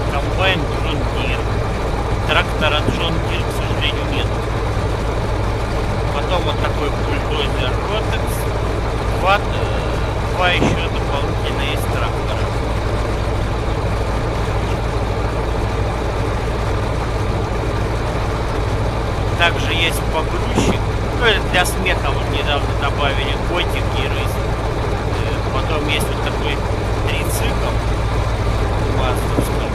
комбайн Джон Дир. Трактора Джон Дир, к сожалению, нет. Потом вот такой бульдозер Ротекс. Два еще дополнительно есть трактора. Также есть погрузчик. Ну, это для смеха вот недавно добавили котик и рысь. Потом есть вот такой трицикл маздовский.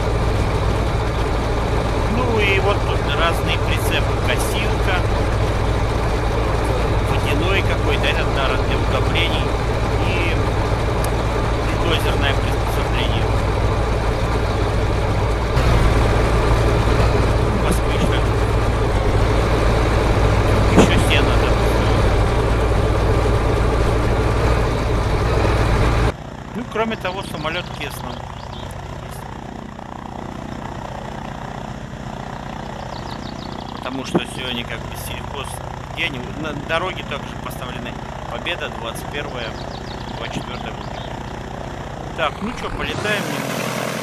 Ну и вот тут разные прицепы. Косилка, водяной какой-то, этот народ для удобрений и бульдозерное приспособление. Москвич, еще стена надо. Ну, кроме того, самолет Кесна. Потому что сегодня как бы сельхоз день. На дороге также поставлены Победа, 21-я, 24-я. Так, ну что, полетаем немного.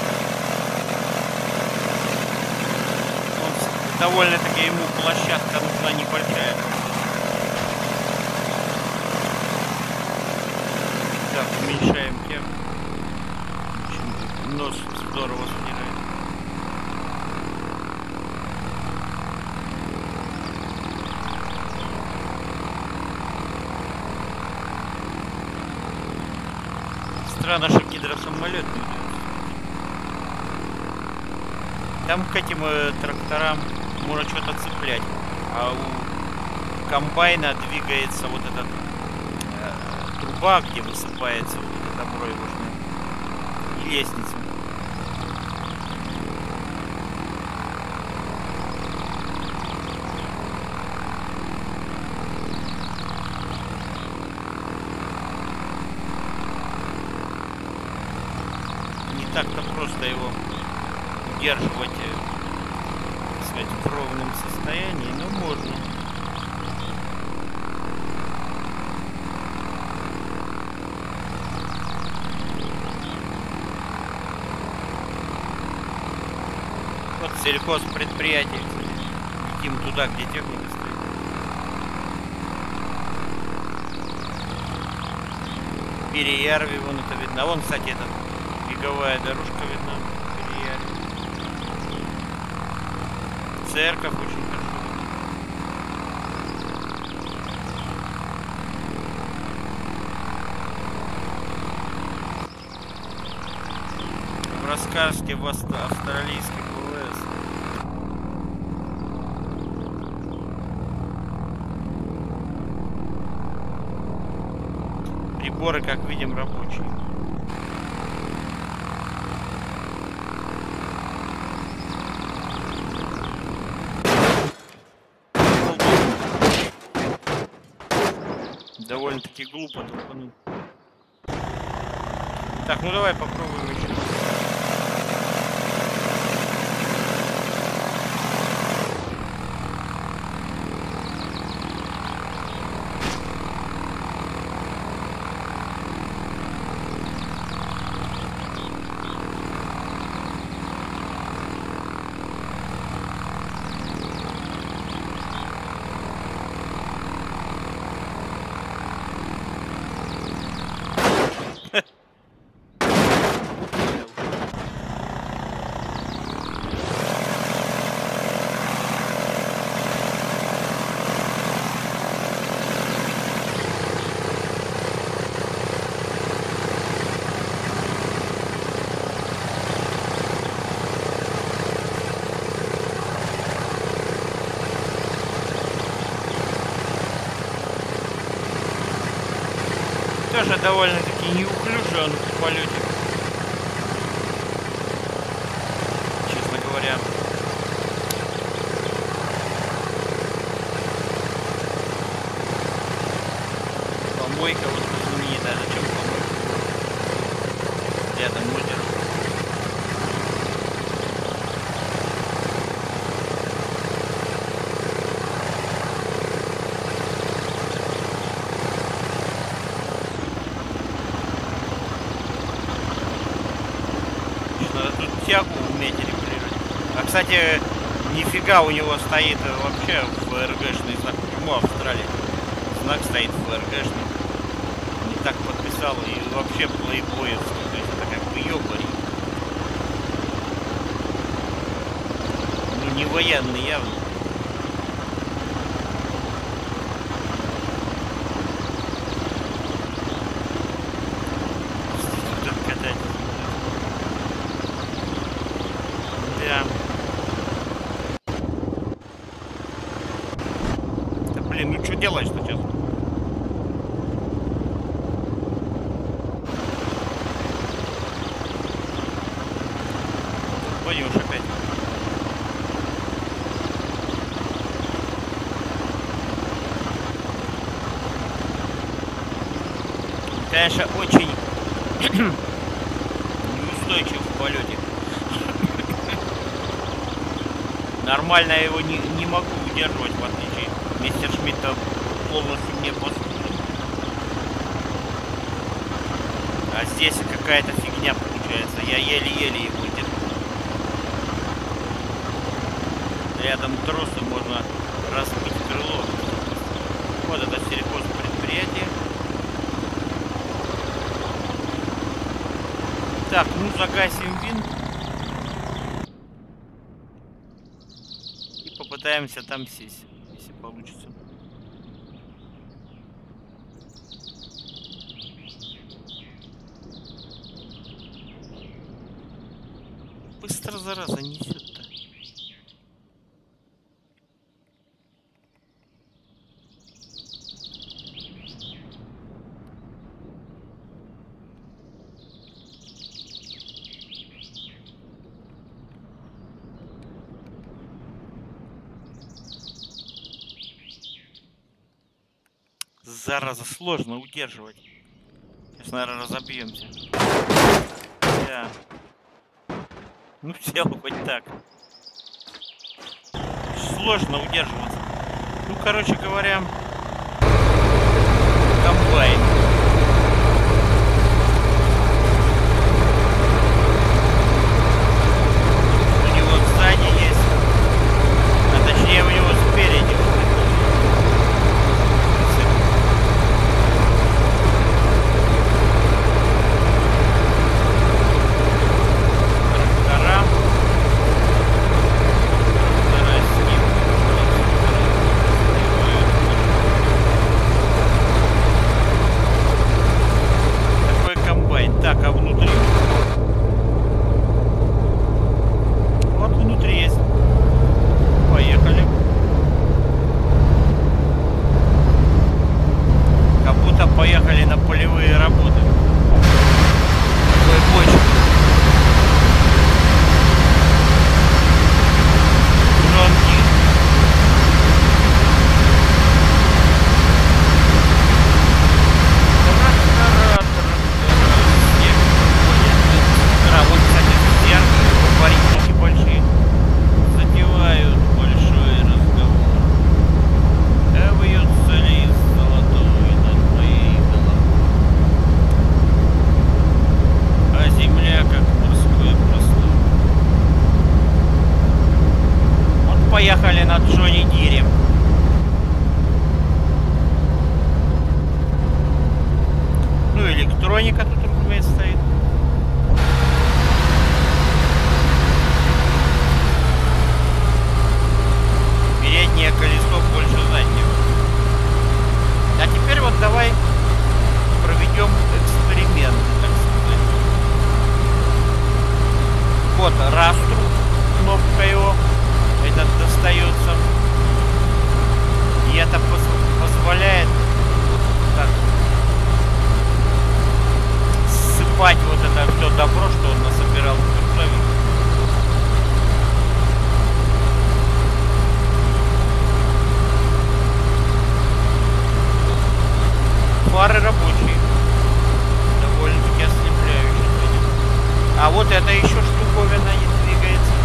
Довольно-таки ему площадка нужна небольшая. Так, уменьшаем тягу. Нос здорово снижает. Странно, что гидросамолет не идет. Там к этим тракторам можно что-то цеплять, а у комбайна двигается вот эта труба, где высыпается вот это добро и лестница. Не так-то просто его удерживать, так сказать, в ровном состоянии, но можно. Вот сельхозпредприятие, летим туда, где техника стоит. Переярви, вон это видно. А вон, кстати, эта беговая дорожка видна. Переярви. Церковь очень хорошо видно. В Раскарске, в австралийской ВВС. Приборы, как видим, рабочие. Довольно-таки глупо тупануть. Так, ну давай попробуем еще. Тоже довольно-таки неуклюжий он в полете, честно говоря. Помойка вот знаменитая, зачем помойка? Рядом озеро. Надо тут тягу уметь регулировать. А, кстати, нифига у него стоит вообще ФРГшный знак. Почему Австралия? Знак стоит ФРГшный. Не так подписал и вообще плейбоевский. То есть это как бы ёбарь. Ну не военный явно. Да. Да блин, ну что делаешь-то сейчас? Пойдем уж опять. Конечно, очень неустойчив в полете. Нормально я его не могу удерживать, в отличие. Мистер Шмидт полностью мне послушен. А здесь какая-то фигня получается. Я еле-еле его держу. Рядом тросы можно разбить крыло. Вот это сельхозпредприятие. Так, ну загасим винт. И попытаемся там сесть, если получится. Быстро, зараза, несет-то. Зараза, сложно удерживать. Сейчас, наверное, разобьемся. Да. Ну, сел хоть так. Сложно удерживаться. Ну, короче говоря, комбайн. У него сзади есть. А точнее, у него спереди. Так, а внутри? Вот внутри есть. Поехали. Как будто поехали на полевые работы. Такой бочек. Громкий. Вот, кстати, вареники большие затевают большой разговор. Да вьется лист золотой над моей головой, а земля как морской простор. Вот поехали на Джонни Дире. Ну, электроника тут, разумеется, стоит. Переднее колесо больше заднего. А теперь вот давай проведем эксперимент, так сказать. Вот растру, кнопка его, этот достается. И это позволяет так ссыпать вот это все добро, что он насобирал в курсовик. Фары рабочие. Довольно-таки ослепляющие. А вот это еще штуковина не двигается.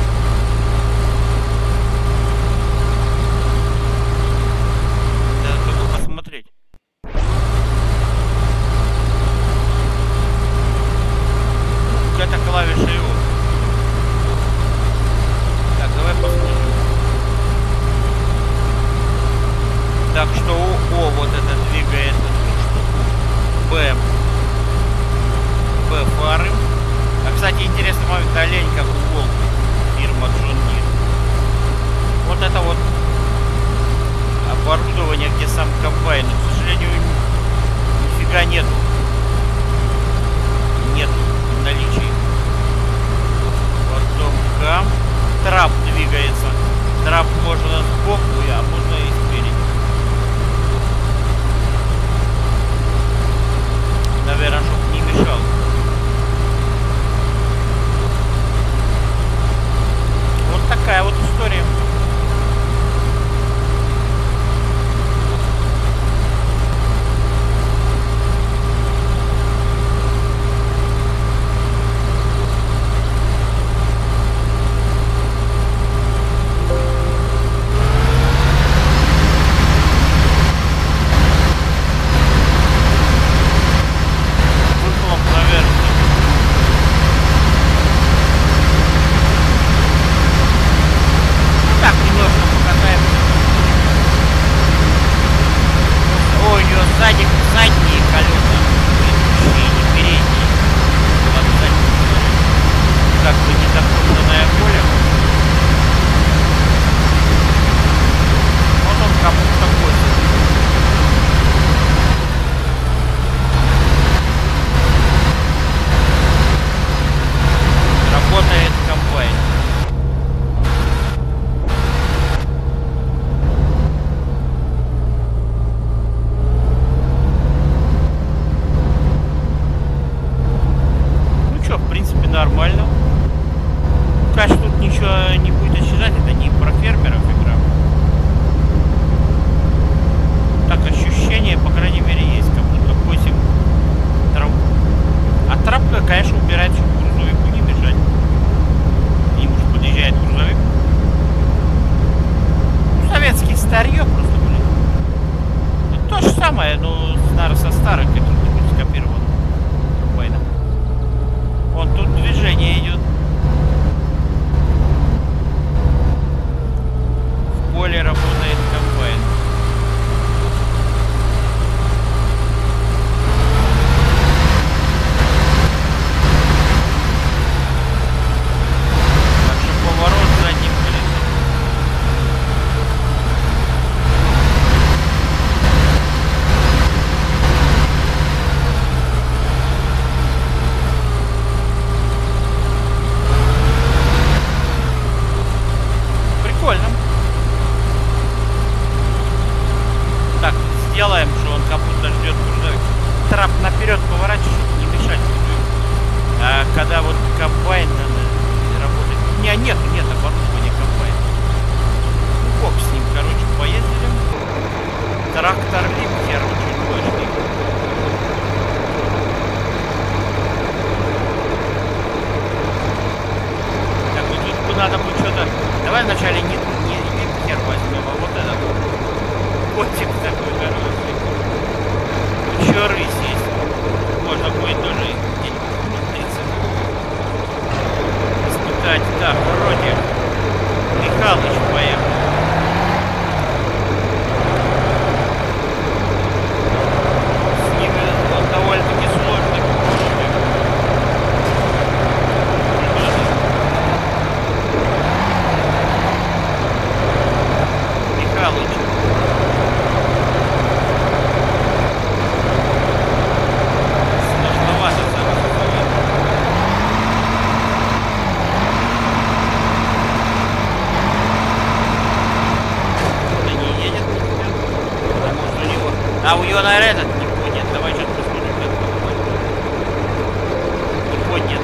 Да, только посмотреть. Это клавиша его. двигается. Трап можно сбоку, а можно и спереди. Наверное, чтобы не мешал. Вот такая вот история. Задние колеса, предыдущие, не передние. Как бы не запутанное поле. Вот он кому-то косит. Работает комбайн. Нормально. Конечно, тут ничего не будет исчезать, это не про фермеров игра. Так, ощущение, по крайней мере, есть, как будто косим траву. А травка, конечно, убирает, чтобы грузовику не мешать. К нему же подъезжает грузовик. Ну, советские старье просто, блин. Это то же самое, но, наверное, со старых каких-нибудь скопировано. Комбайном. Вон тут движение идет. В поле работает комбайн. Так что поворот задним колесом. Так, сделаем, что он как будто ждет грузовик. Трап наперед поворачивает, чтобы не мешать. А когда вот комбайн надо работать. У меня нет оборудования комбайна. Ну, бог с ним, короче, поездили. Трактор Липкер очень мощный. Так, вот тут надо будет что-то. Давай вначале не Липкер возьмем, а вот этот. Котик такой хороший. Еще рысь есть. Можно будет тоже где-нибудь испытать. Так, вроде Михалыч поехал. С ним он довольно-таки сложный. Михалыч. А у него, наверное, этот не поднят. Давай что-то посмотрим, как не поднят.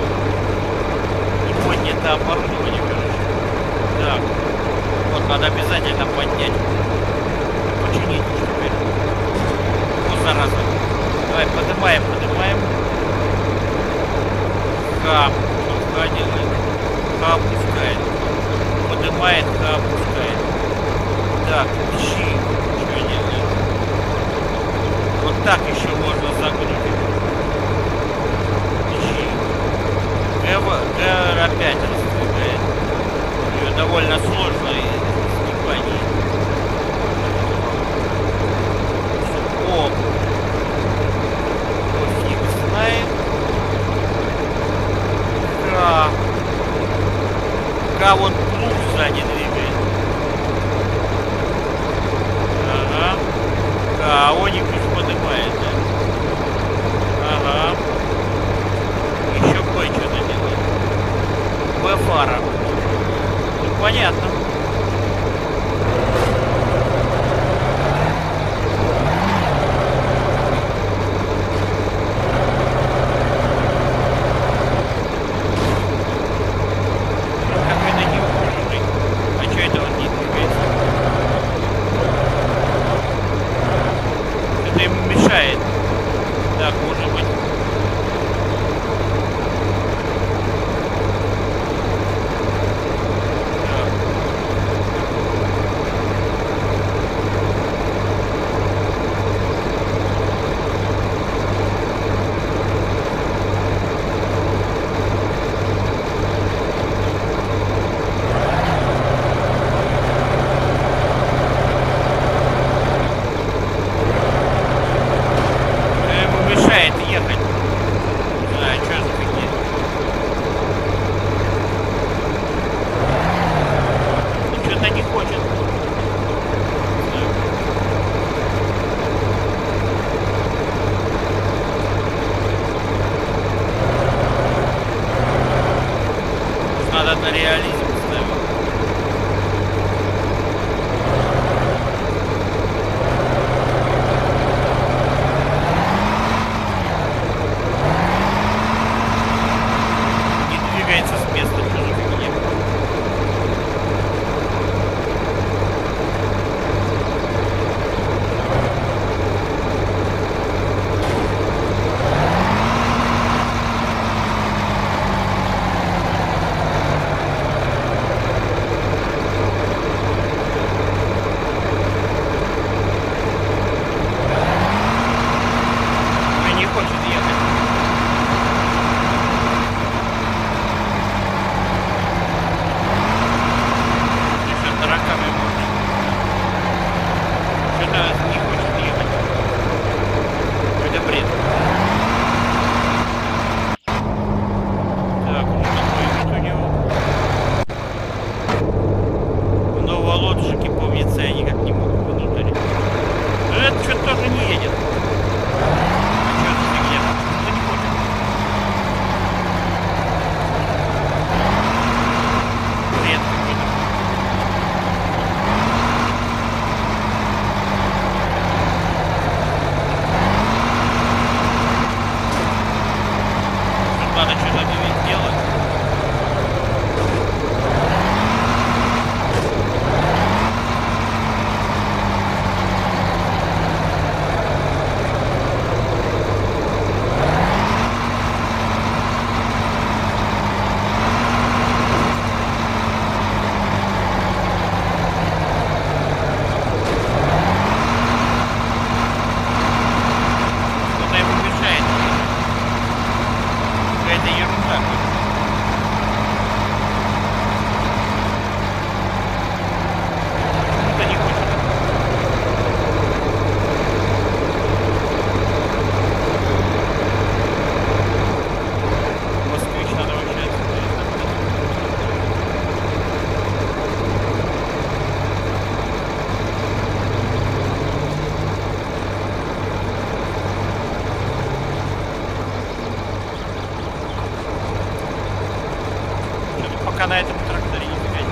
Не поднято оборудование, короче. Так. Вот надо обязательно поднять. Починить теперь. Вот зараза. Давай, поднимаем. Ха делает. Ха опускает. Поднимает, ха опускает. Так, щи. Что делает? Вот так еще можно загрузить. ГР опять раздвигает. Ее довольно сложно сгибание. О! Фиг знает. Вот плуг сзади двигает. Ага. А оник их поднимает, да? Ага. Еще кое-что делает. Б-фара. понятно. Какой-то неухоженный. А что это он не двигается? Это ему мешает. Так, может быть. Надо на реализм ставить. Не двигается с места, что за фигня. Надо что-то делать. Что-то ему мешает. Какая-то ерунда. Кто-то не хочет. Москвич надо вообще отсюда. Пока на этом тракторе не бегать.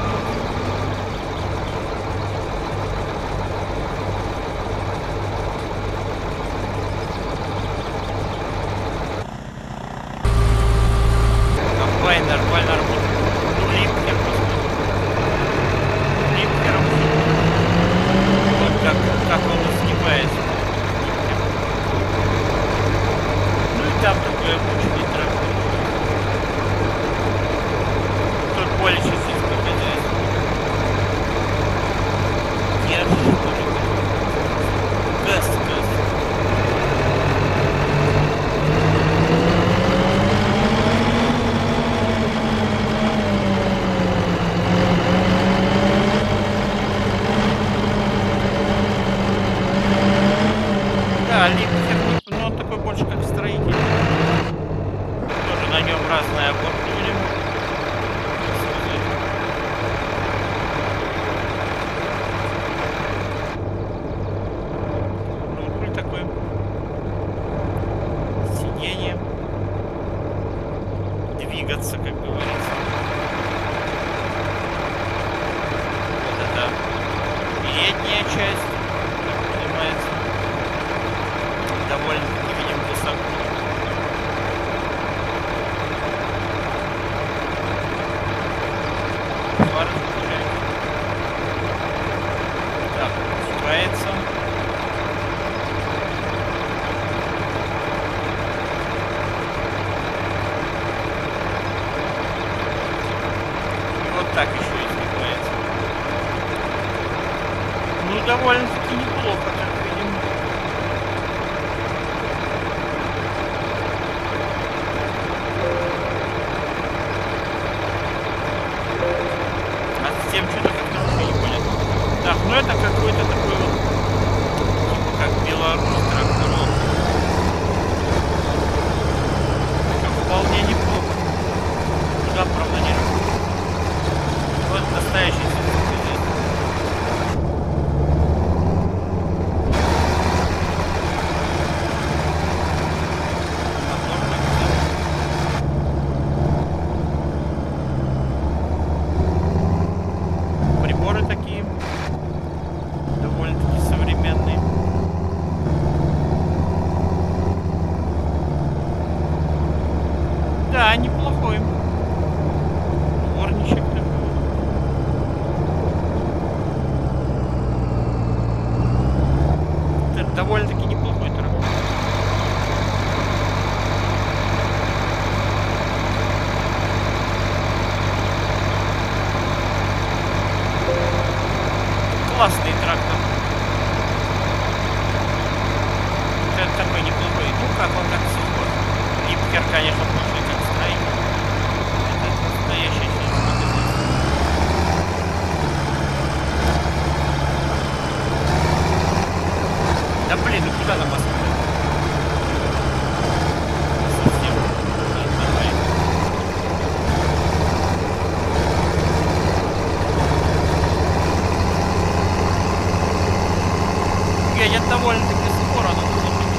Комбайн нормально работает. Ну, липкер просто. Липкером. Вот как он сгибается. Ну и там такой обычный трактор. Тут более 60 так еще издевается. Ну, довольно-таки неплохо, как видим. А затем что-то как-то вообще не понятно. Так, ну это какой-то такой вот, типа как Беларусь тракторон. Вполне неплохо. Да, правда, не вот настоящий сельскохозяйственный. Приборы такие довольно-таки современные. Да, неплохой. Дворничек такой. Это довольно-таки неплохой трактор. Классный трактор. Это такой неплохой. Ну как он как сухой. Липкер, конечно, больше как строитель. Это настоящий сельскохозяйственный. Да блин, ну куда нам остановить? Совсем нормально. Едет довольно-таки скоро, но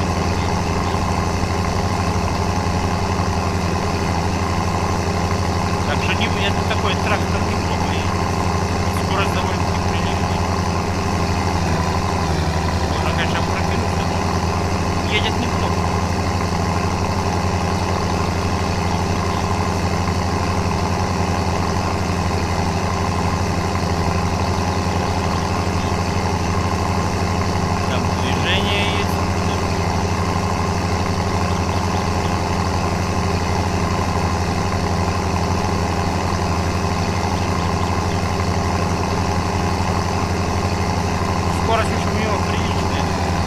так что не, это такой трактор неплохой. Скорость довольно-таки приличная. Можно, конечно, пробиться, но едет неплохо. Там движение есть. Скорость еще у него приличная.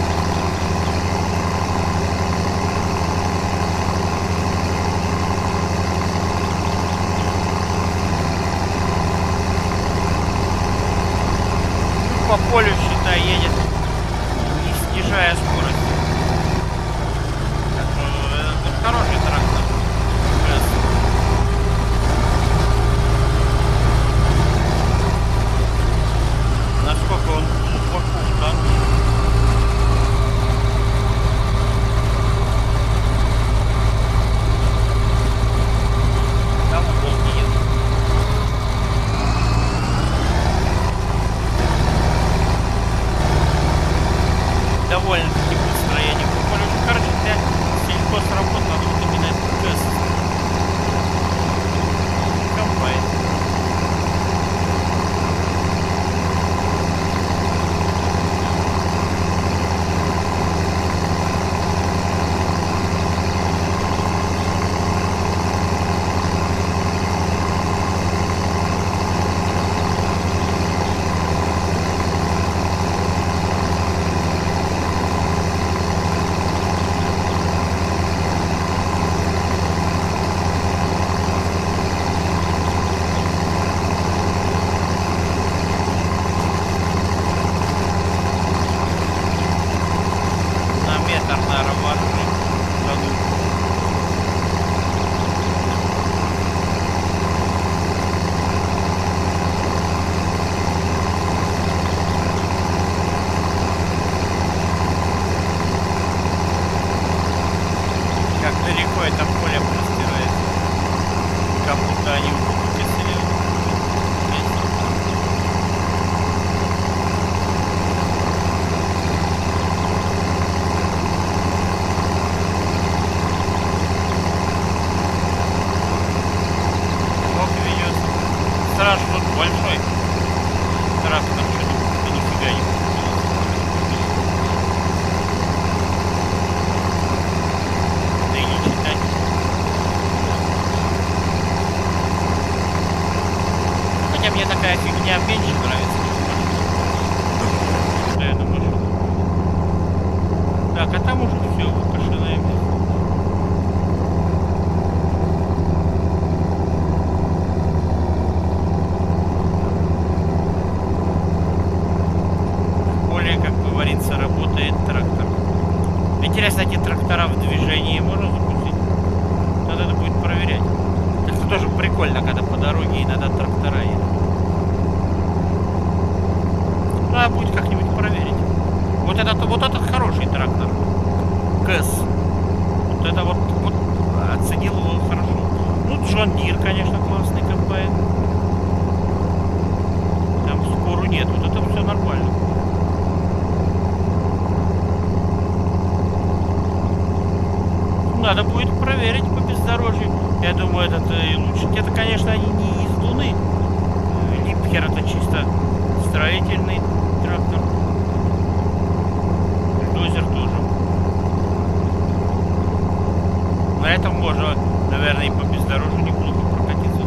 По полю, считай, едет, не снижая скорость. Так что это хороший трактор. Сейчас. Насколько он глубоко утонул. Там волки нет. Довольно-таки быстро я не попалю. Короче, для сельхозработ надо вот именно этот КЭС. Комбайн. На метр, наверное, вооружен. Как далеко это поле простирается. Как будто они выкосили. Вот ведет. Сразу тут большой трактор, что-то нифига не получилось. Да и не читать. Хотя хотя мне такая фигня меньше нравится, чем машина. Машина. Так, а там уже все выкашенное место. Как говорится, работает трактор. Интересно, эти трактора в движении можно запустить? Надо это будет проверять. Это тоже прикольно, когда по дороге иногда трактора едут. Надо будет как-нибудь проверить. Вот этот хороший трактор. КЭС. Вот это вот оценил его хорошо. Ну, Джон Дир, конечно, классный комбайн. Там спору нет. Вот это все нормально. Надо будет проверить по бездорожью. Я думаю, этот лучше. Это, конечно, они не из Луны. Липхер это чисто строительный трактор. Дозер тоже. На этом можно, наверное, и по бездорожью неплохо прокатиться.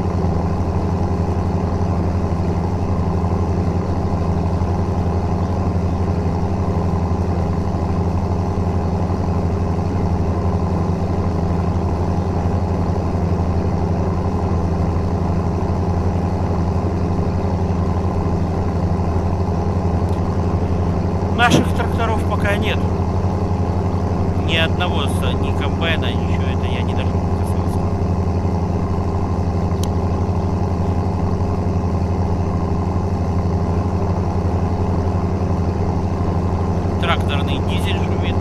Наших тракторов пока нет. Ни одного, ни комбайна, ничего. Это я не даже не касался. Тракторный дизель шумит.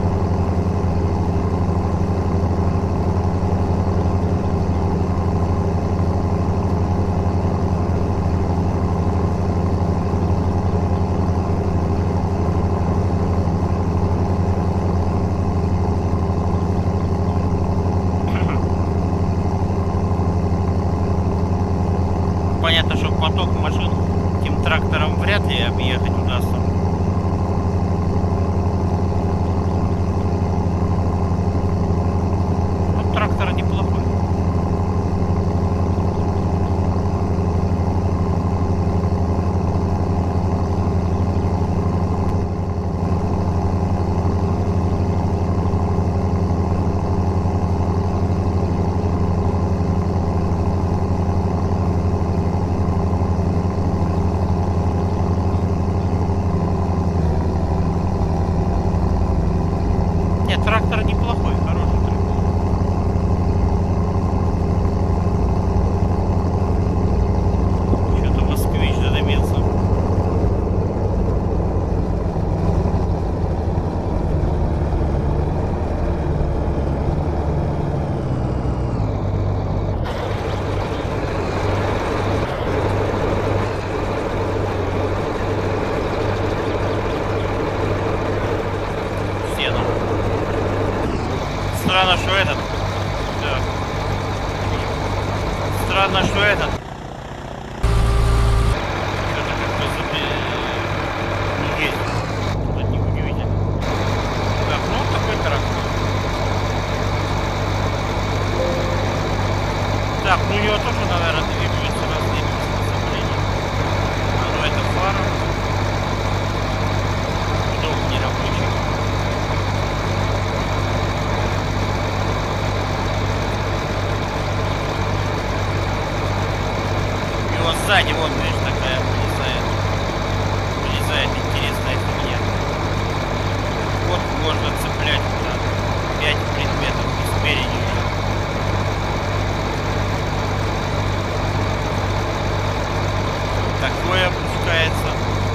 Понятно, что поток машин этим трактором вряд ли объехать удастся. Но трактор неплохой. Трактор неплохой, хороший трактор. Что-то москвич задымился. Странно, что этот. Да. Странно, что этот. Что-то как-то не есть. Это не удивительно. Так, ну вот такой трактор. Так, ну у него тоже, наверное, двигаются разные приспособления. А ну это фара. Дом нерабочий. Вот сзади, вон, видишь, такая вылезает интересная фигня. Вот можно цеплять туда 5 предметов и спереди еще. Такое опускается.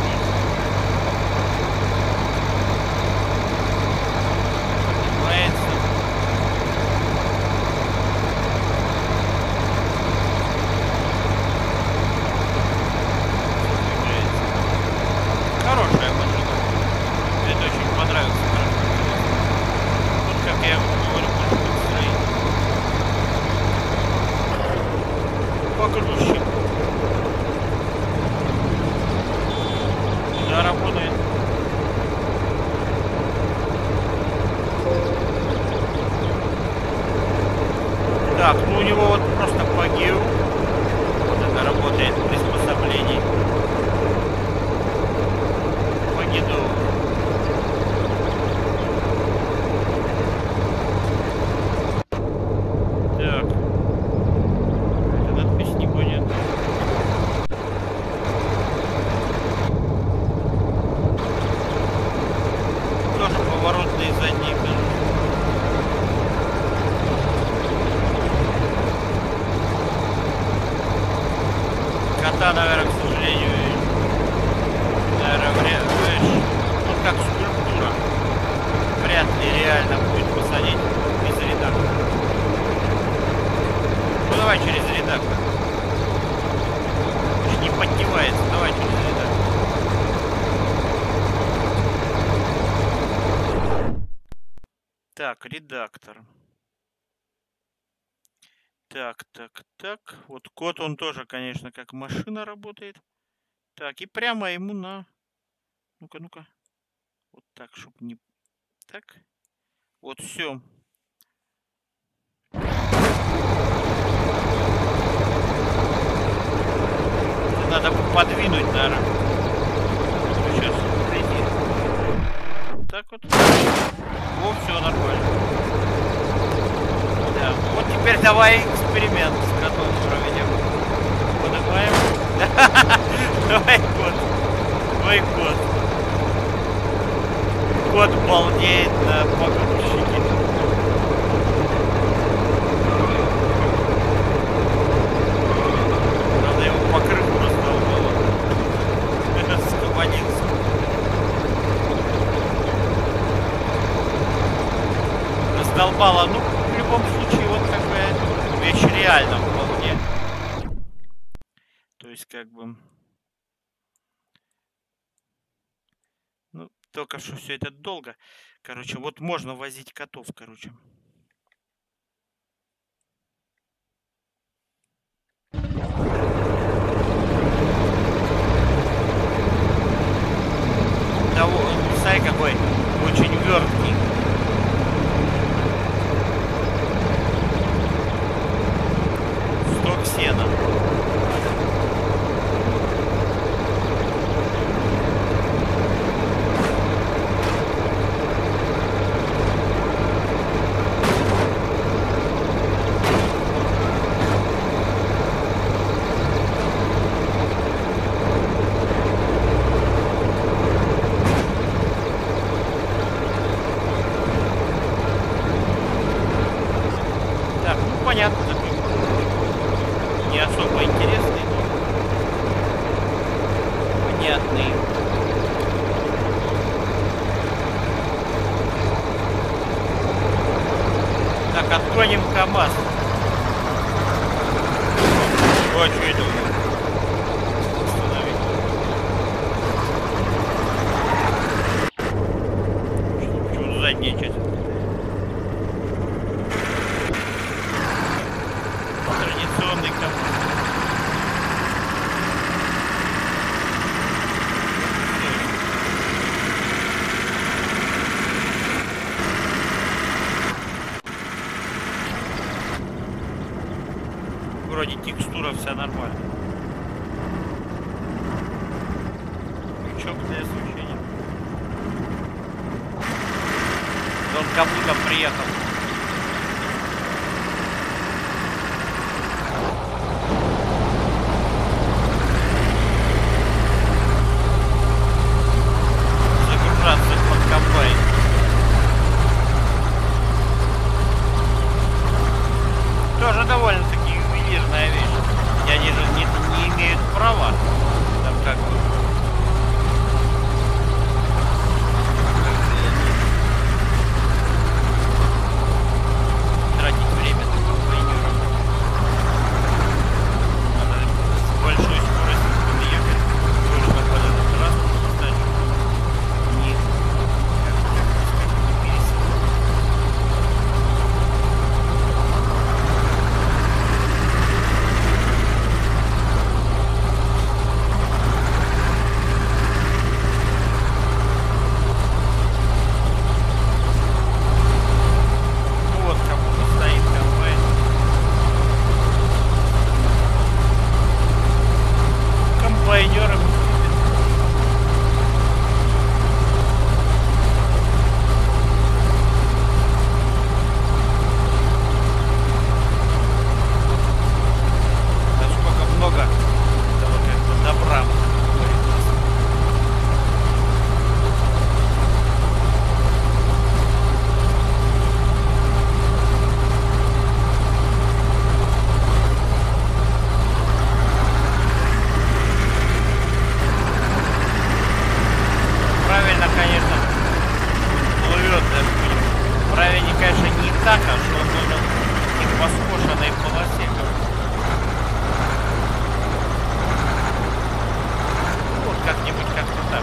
Поднимается. Хорошая машина. Мне это очень понравился. Тут, как я говорю, больше подстроить. высота, наверное, к сожалению, наверное, ну как скульптура. Вряд ли реально будет посадить без редактора. Ну давай через редактор. Не поддевается, давай через редактор. Так, редактор. Так. Вот код, он тоже, конечно, как машина работает. Так, и прямо ему на... Ну-ка. Вот так, чтобы не... Так. Вот все. Надо подвинуть, наверное. Сейчас прийти. Так вот. О, все нормально. Да. Вот теперь давай эксперимент с котом проведем. Поднимаем. Давай кот. Твой кот. Кот балдеет на погрузчике. Надо его по крыху раздолбало. Скоманился. Раздолбало. Ну, в любом случае, вот такая вещь реально вполне. То есть, как бы... Ну, только что все это долго. Короче, вот можно возить котов, короче. Да, смотри, какой очень верткий. Сток сена. Понятно, такой не особо интересный, но понятный. Так, отгоним КамАЗ. О, что это? Остановить. Почему задняя часть? Традиционный КамАЗ. Вроде текстура вся нормальная. Крючок для освещения. Он как будто приехал. Загружаться под комбайн. Тоже довольно-таки ювелирная вещь. И они же не имеют права. Там как бы... конечно, плывет. Правильнее, конечно, не так, а что он должен идти по скошенной полосе. Вот как-нибудь как-то так.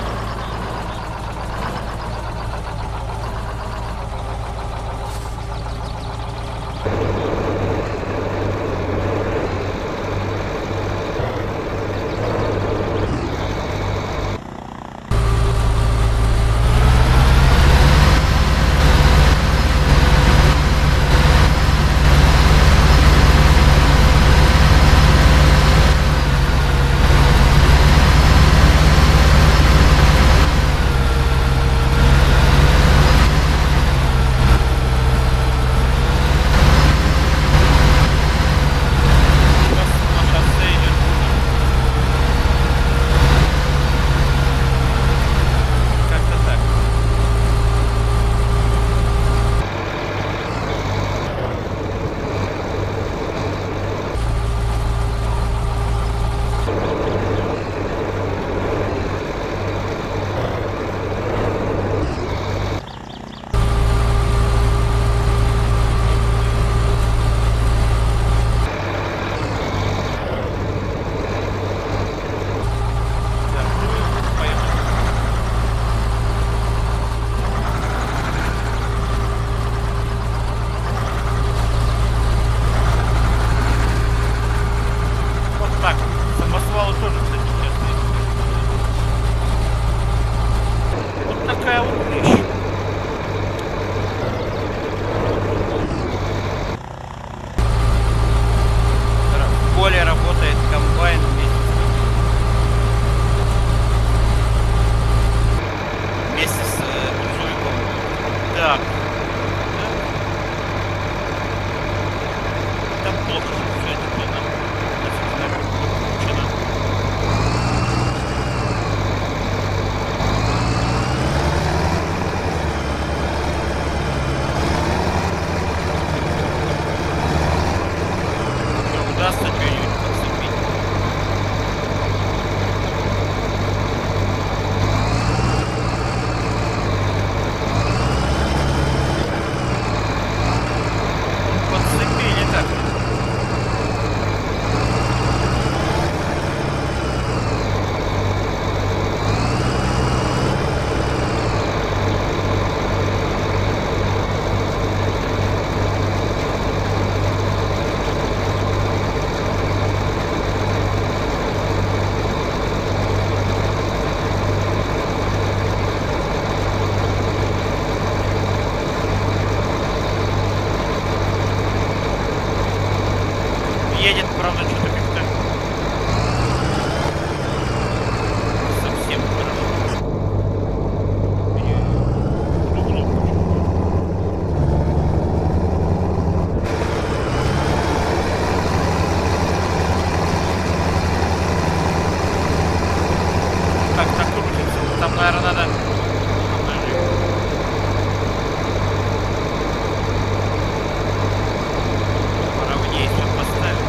Едет, правда, что-то как-то совсем хорошо. Как так крутится? Там, наверное, надо... Поровнее все поставить.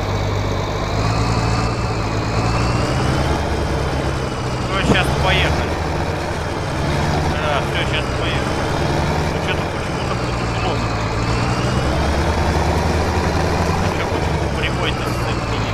Сейчас поехали. Да, все, сейчас поехали. Ну что-то почему-то плохо. А что, почему прямой-то сцепили?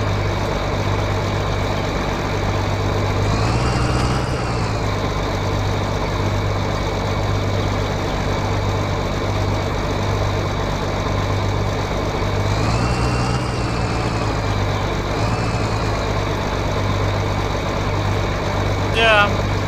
Да.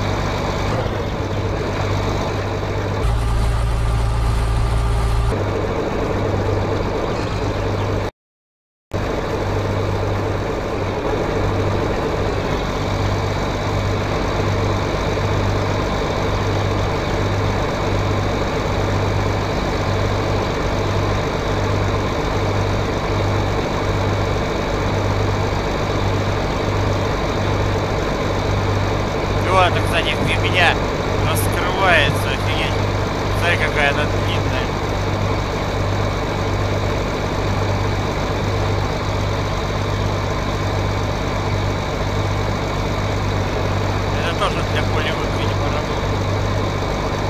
Вот, кстати, фигня раскрывается, офигеть. Смотри, какая она длинная. Это тоже для полевых, видимо, работает.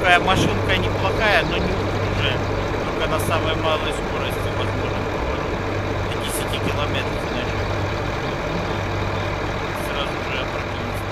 Такая машинка неплохая, но не уже. Только на самой малой скорости, возможно, до 10 километров, иначе сразу же опрокинется.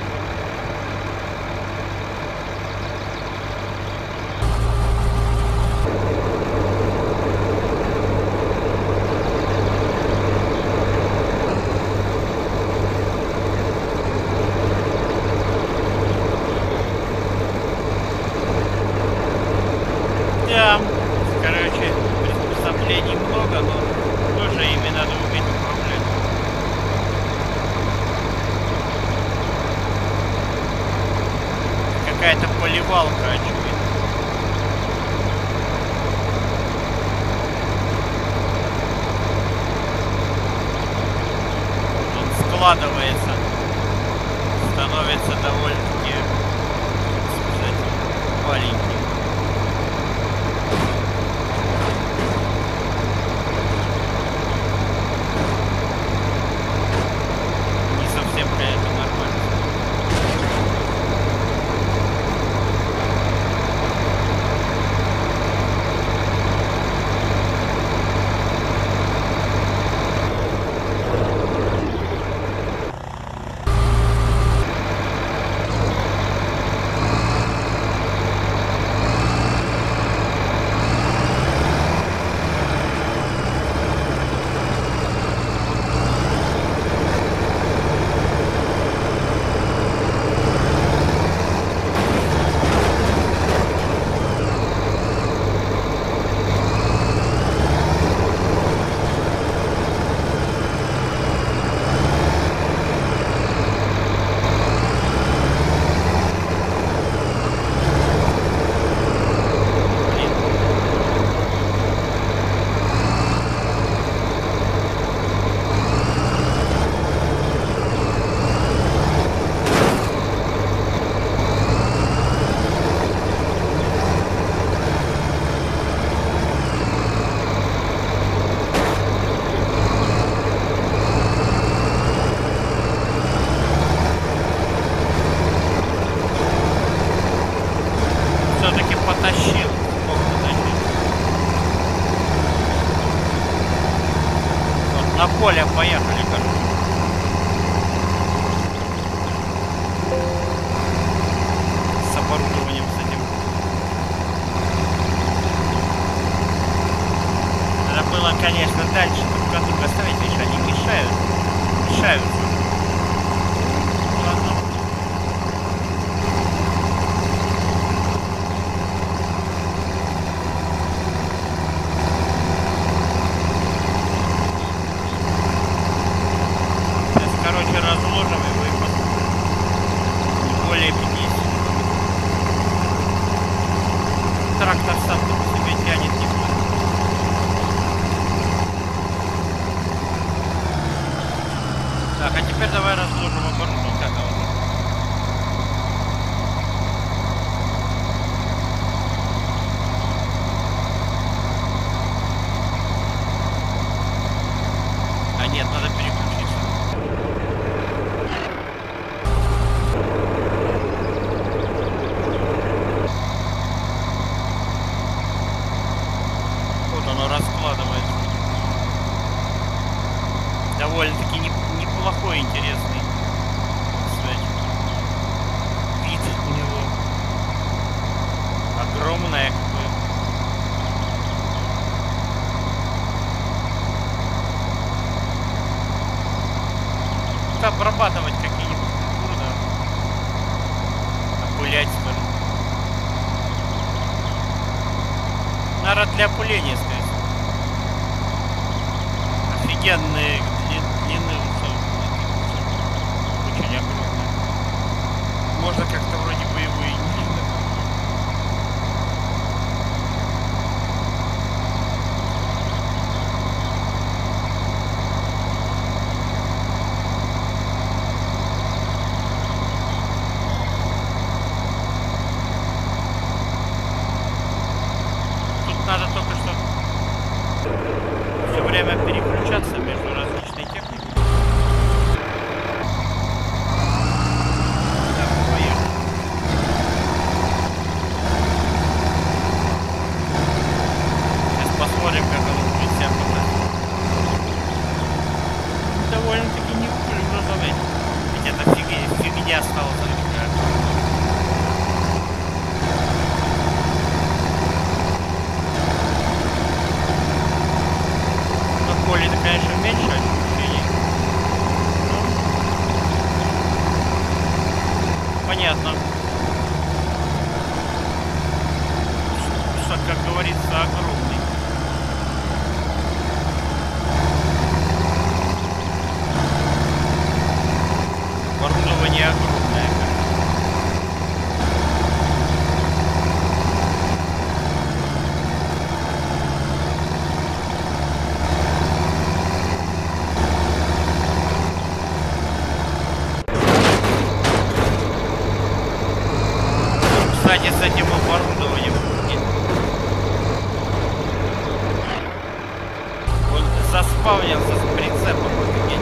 Да, короче, приспособлений много, но тоже ими надо уметь управлять. Какая-то поливалка, очевидно. Он складывается, становится довольно-таки, как сказать, маленький. Не совсем, конечно, нормально. Все-таки потащил. Смог потащить. Вот на поле поехали, короче. С оборудованием с этим. Надо было, конечно, дальше друг от друга ставить, видишь, они мешают. Мешаются. Ладно. Сейчас, короче, разложим его и не более 50. Трактор сам по себе тянет не будет. Так, а теперь давай разложим оборудование. Как оно? А нет, надо переключиться. Вот оно раскладывается. Довольно-таки неплохой, интересный, так сказать, вид у него. Огромное какое. Обрабатывать какие-нибудь культуры, да. Опылять, скажем. Наверное, для опыления, скорее всего. Офигенные длины усов. Очень огромные. Можно как-то вроде бы его и не видно. Тут надо только что все время переключаться между различными понятно. Что, как говорится, огромный. Оборудование огромное. Кстати, с этим оборудованием он заспавнился с прицепом. Офигеть.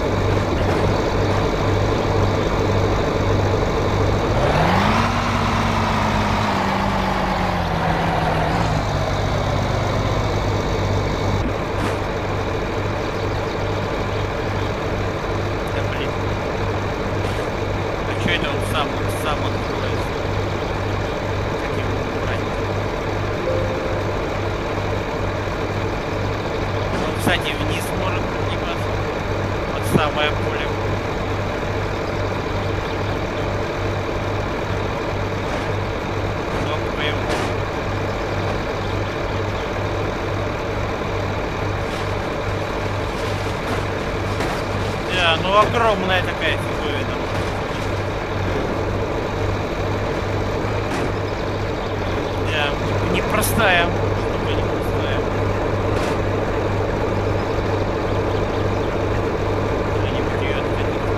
Да блин. А что это он сам откроется? Как его убрать? Он, кстати, вниз может подниматься под самое поле. Ну, поем. Да, ну огромная такая фиговина. Да, непростая. Штука непростая. Она не бьет, конечно.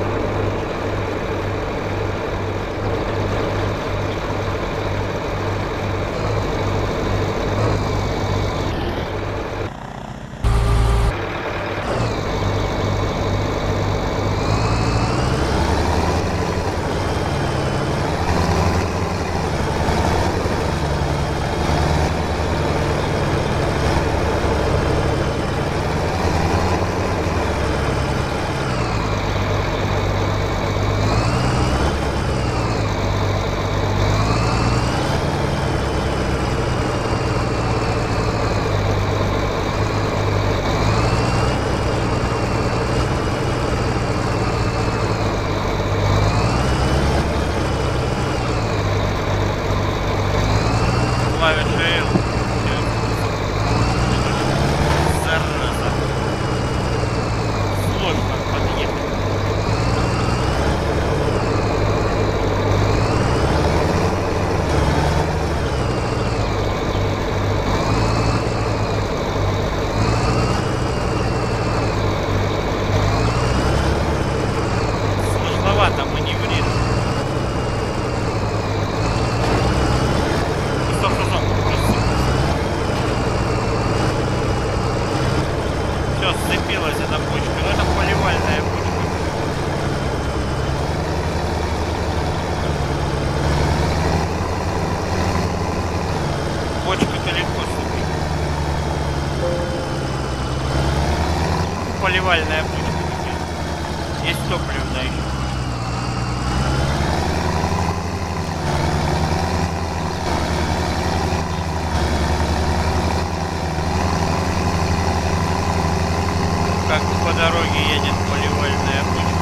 Клавиши L. Зараза. Сложно подъехать. Сложновато маневрировать. Стоп. Все, сцепилась эта почка. Ну это поливальная почка. Почку-то легко сцепить. Поливальная почка такая. Есть топливная еще. Как по дороге едет поливальная почка.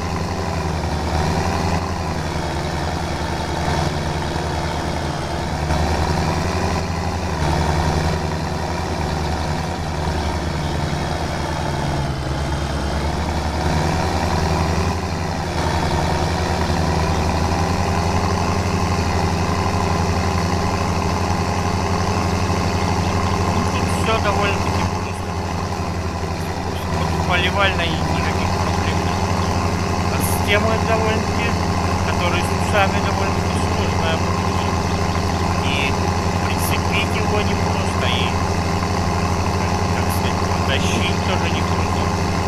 Тут все довольно-таки просто. Вот поливальной никаких проблем нет. А с темой довольно-таки, которые с ушами довольно-таки сложно обслуживать. И прицепить его непросто, и, как сказать, потащить тоже непросто.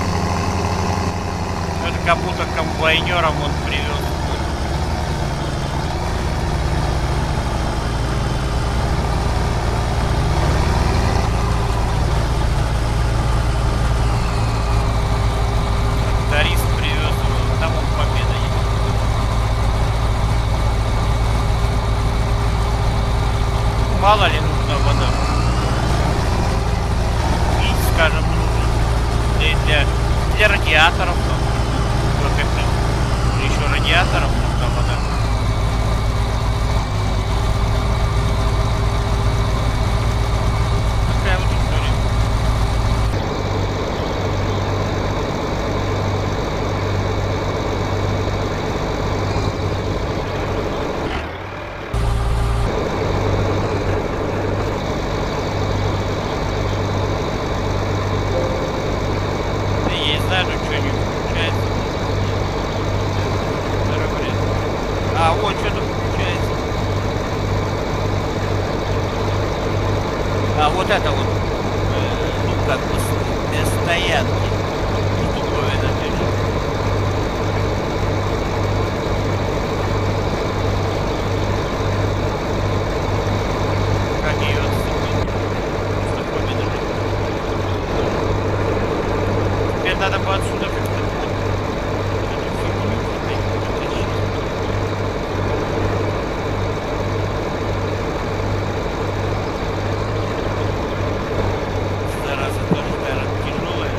Это как будто комбайнером он привез. Тракторист привез его, там он победа едет. Мало ли нужна вода. И, скажем, для радиаторов там, ВКП. Еще радиаторов нужна вода. Ого, что тут получается? А вот это вот, ну как бы без стоянки. Штуковина, опять же. Как ее отцепить? Штуковина же. Теперь надо бы отсюда как-то эту фигню притащить. Зараза, тоже, наверное, тяжелая.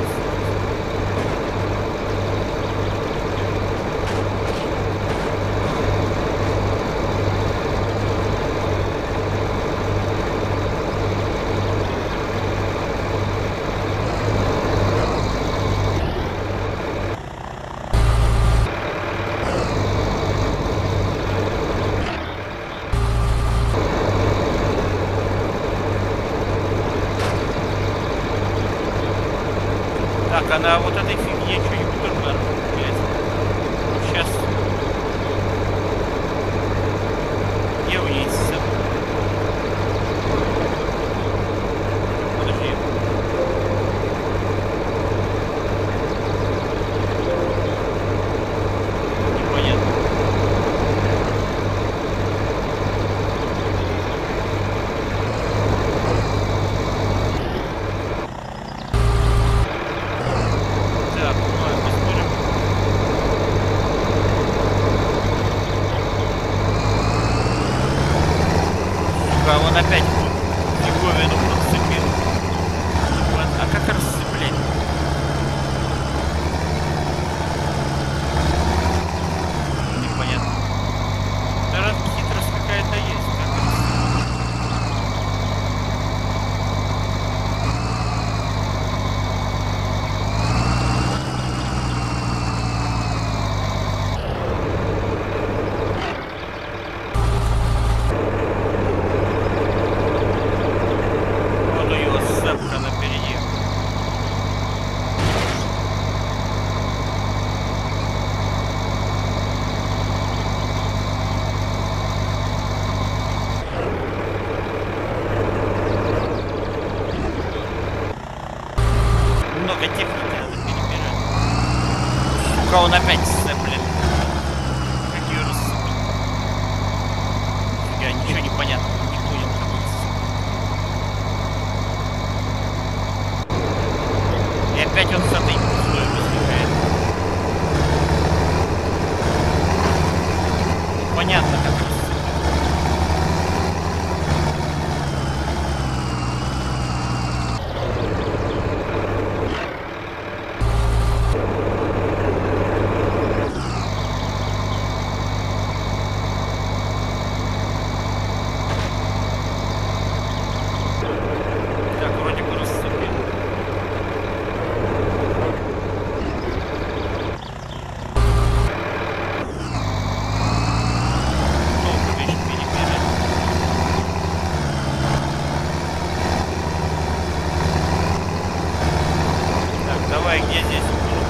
Так, а на вот этой фигне что-нибудь тоже, наверное, получается. Сейчас. Где у нее сцена? Подожди. Непонятно. Так, ну, посмотрим. Сука, он опять фиговину подцепил. А как расцеплять? Непонятно. Наверное, хитрость какая-то есть. Как расцеплять? Вот у него сцепка напереди. Много техники надо перебирать. Сука, он опять сцеплен. Как ее расцепить? Я ничего не понятно, не понял, как ее сцепить. И опять он с этой пустой возникает. Понятно, как расцепить. Так, вроде бы расцепил. Долго вещь перебирать. Так, давай, где здесь?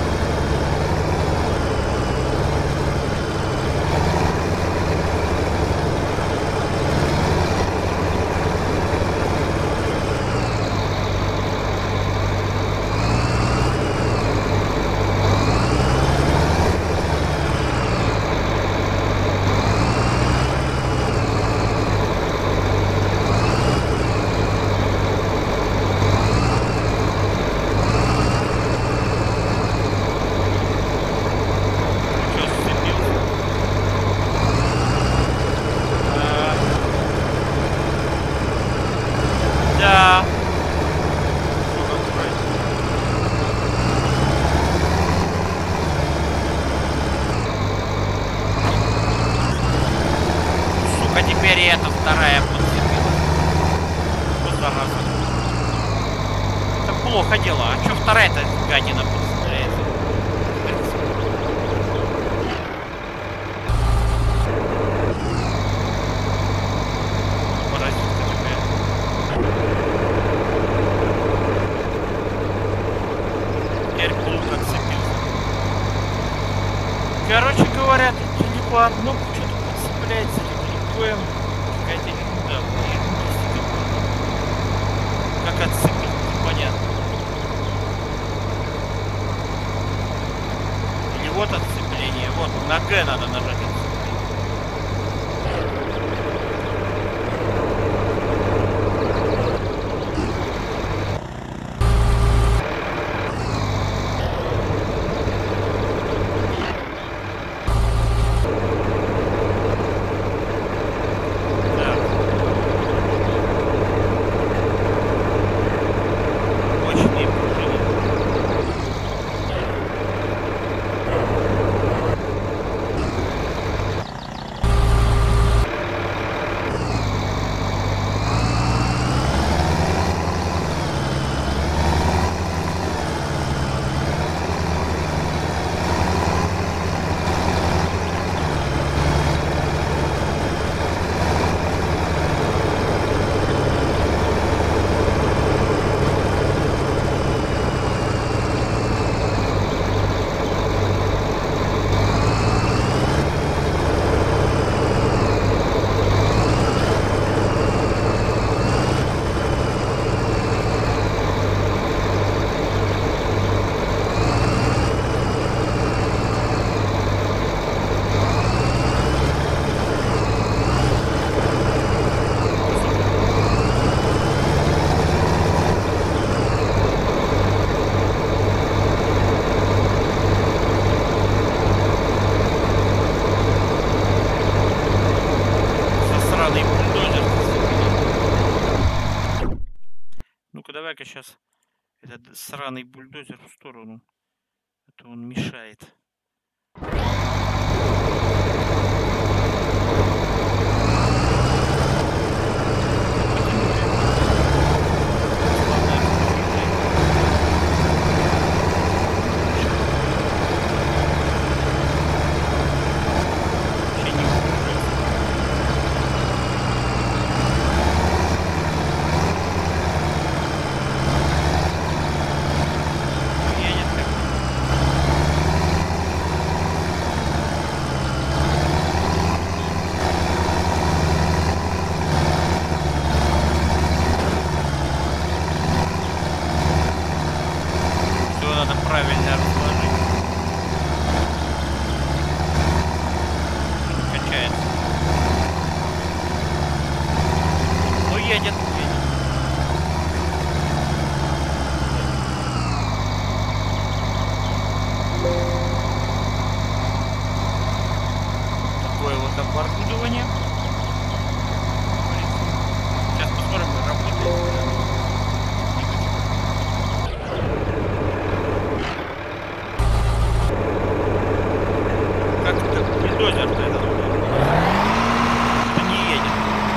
Что, сцепился? Да. Что такое? Сука, теперь и эта вторая подцепила. Вот зараза. Это плохо дело. А что вторая-то гадина подцепляет? Паразитка такая. Теперь плуг отцепился. Короче говоря, тут не по одному что-то подцепляет. только сейчас этот сраный бульдозер в сторону. А то он мешает. Правильно разложить. Качается. Ну едет. Такое вот оборудование. Сейчас посмотрим, работает. Бульдозер-то этот не едет.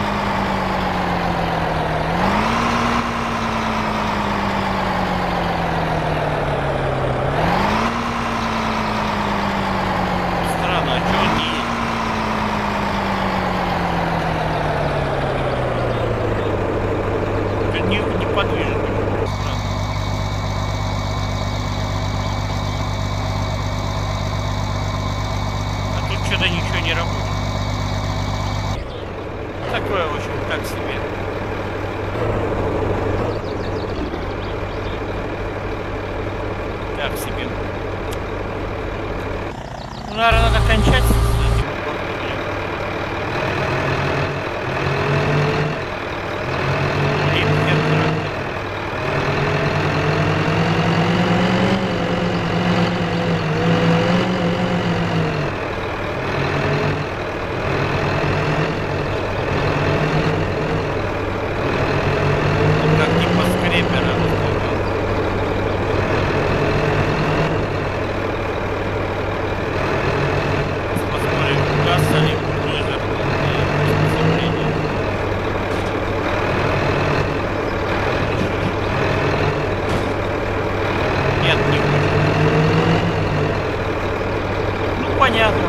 Странно, а чего он не едет? Тут не подвижен. Странно. Что-то ничего не работает. Такое, в общем, так себе. Так себе. Ну, наверное, надо кончать с этим оборудованием. Понятно.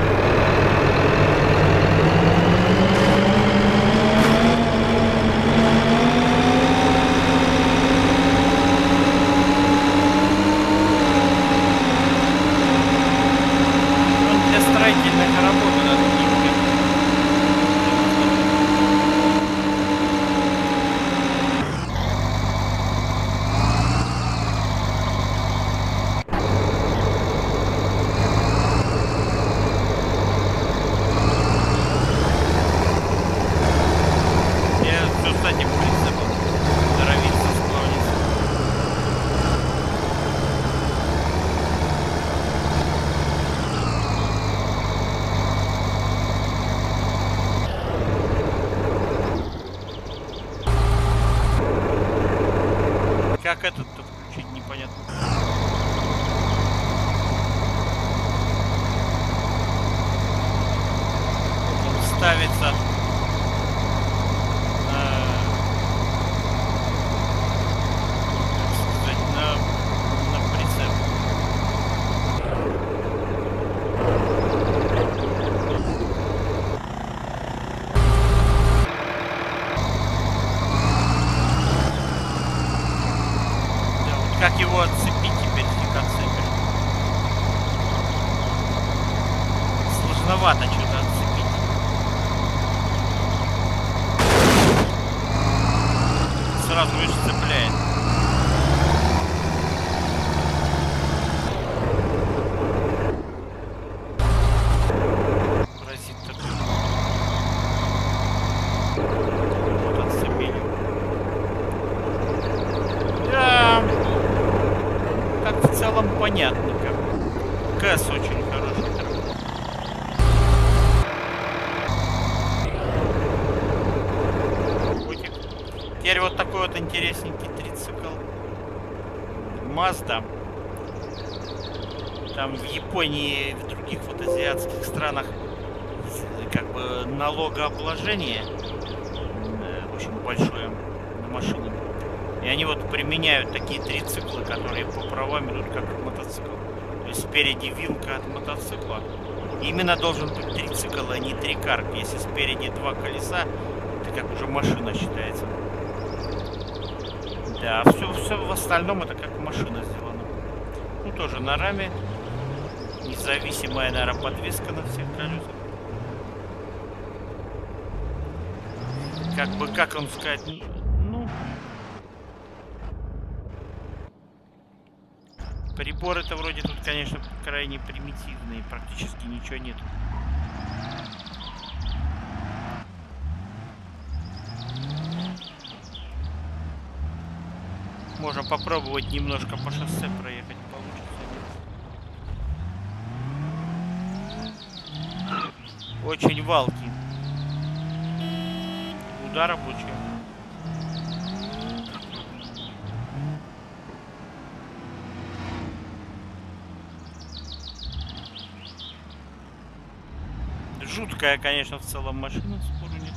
Для строительных работ надо как этот-то включить, непонятно. Он ставится на прицеп. Как его отцепить теперь, фиг отцепишь. Сложновато что-то отцепить. Сразу, видишь, цепляет. Паразит такой. Вот отцепили. Да. Как в целом понятненько. КЭС очень хороший. Теперь вот такой вот интересненький трицикл. Mazda. Там в Японии и в других вот азиатских странах как бы налогообложение очень большое на машины. И они вот применяют такие трицикла, которые по правам идут как мотоцикл. То есть спереди вилка от мотоцикла. И именно должен быть трицикл, а не трикар. Если спереди два колеса, это как уже машина считается. Да, все в остальном это как машина сделана. Ну тоже на раме. Независимая, наверное, подвеска на всех колесах. Как бы, как вам сказать, ну... Приборы-то вроде тут, конечно, крайне примитивные, практически ничего нет. Можно попробовать немножко по шоссе проехать, получится. Очень валки. Удар рабочий. Жуткая, конечно, в целом машина, спору нет.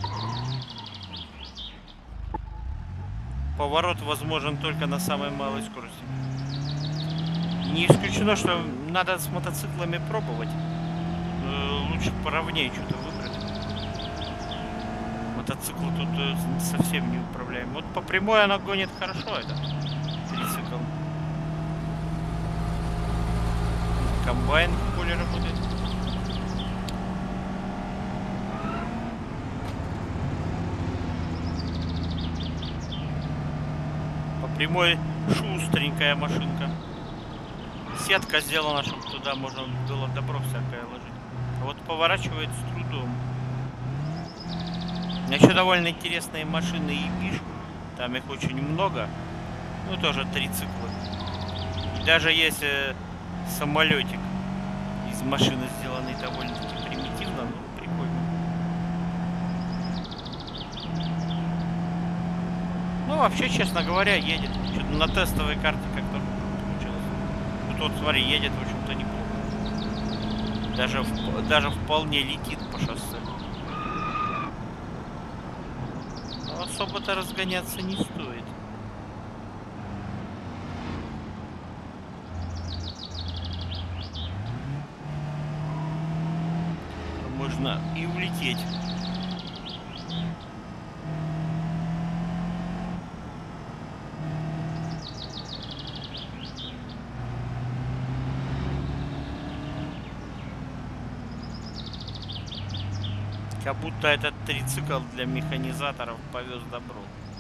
Поворот возможен только на самой малой скорости. Не исключено, что надо с мотоциклами пробовать. Лучше поровнее что-то выбрать. Мотоцикл тут совсем не управляем. Вот по прямой она гонит хорошо, это трицикл. Комбайн в поле работает. Прямой шустренькая машинка. Сетка сделана, чтобы туда можно было добро всякое ложить. А вот поворачивает с трудом. Еще довольно интересные машины Ибиш. Там их очень много. Ну тоже трициклы. И даже есть самолетик из машины, сделанный довольно-таки примитивно, но прикольно. Ну, вообще, честно говоря, едет. Что-то на тестовой карте как-то получилось. Ну, тут, смотри, едет, в общем-то, неплохо. Даже вполне летит по шоссе. Но особо-то разгоняться не стоит. Можно и улететь. Как будто этот трицикл для механизаторов повез добро.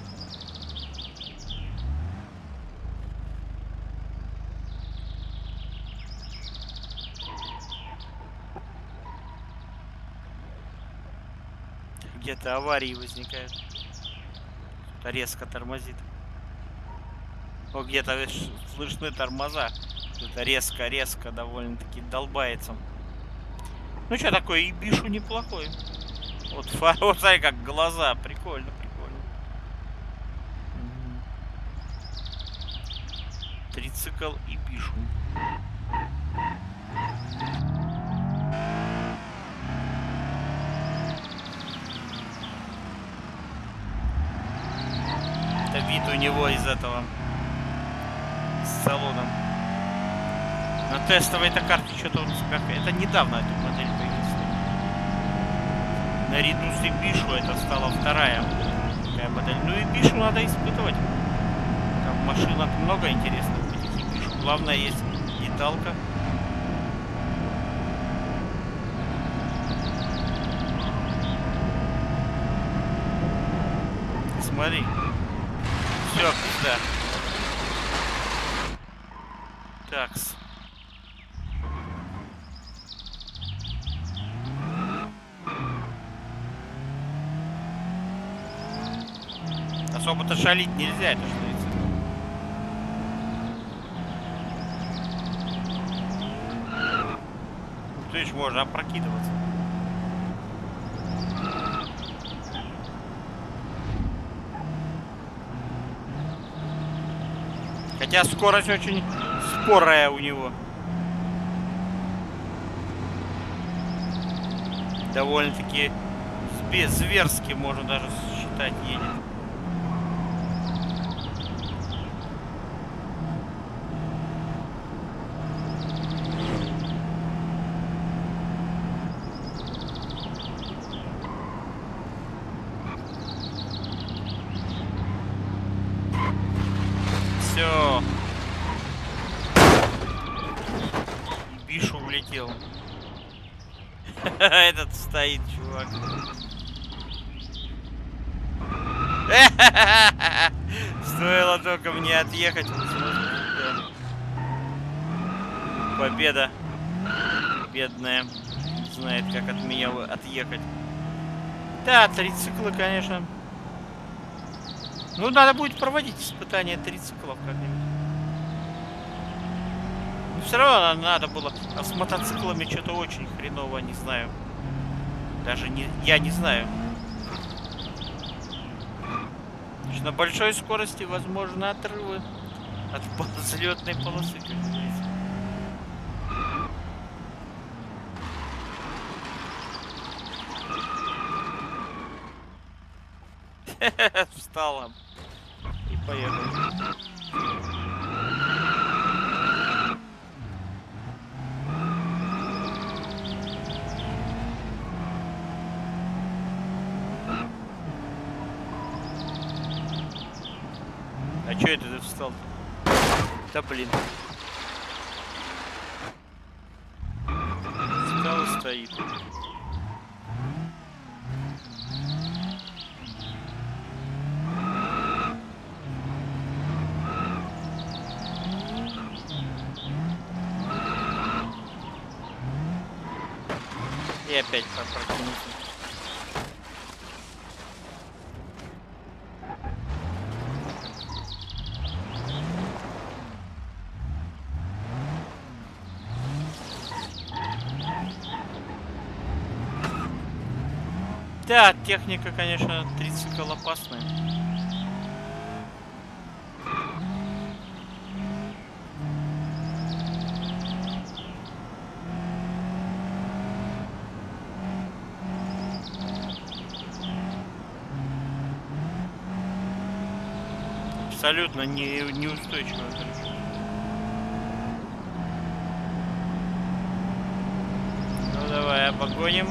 Где-то аварии возникают. Кто-то резко тормозит. О, где-то слышны тормоза. Кто-то резко довольно-таки долбается. Ну что такое, Ибишу неплохой. Вот фар, вот смотри, как глаза, прикольно, прикольно. Трицикл Ибишу. Это вид у него из этого, с салоном. На тестовой-то карте что-то он себя... Это недавно эту модель появилась. Наряду с Ибишу это стала вторая такая модель. Ну, Ибишу надо испытывать. Там машинок много интересных этих Ибишу. Главное, есть деталка. Смотри. Все, пизда. Такс. Особо-то шалить нельзя, это что это? Ты ж можно опрокидываться. Хотя скорость очень спорая у него. Довольно-таки зверски, можно даже считать, едет. Все. Бишу улетел. Этот стоит, чувак. Стоило только мне отъехать. Победа. Бедная. Не знает, как от меня отъехать. Да, трицикла, конечно. Ну, надо будет проводить испытания трициклов как-нибудь. Но все равно надо было. А с мотоциклами что-то очень хреново, не знаю. Даже не, я не знаю. На большой скорости возможны отрывы от взлетной полосы, как говорится. Встала и поехала. А чё это ты встал? Да блин. Встал и стоит. И опять прокинулся. Да, техника, конечно, трицикл опасная. Абсолютно неустойчивая, короче. Ну давай, обгоним.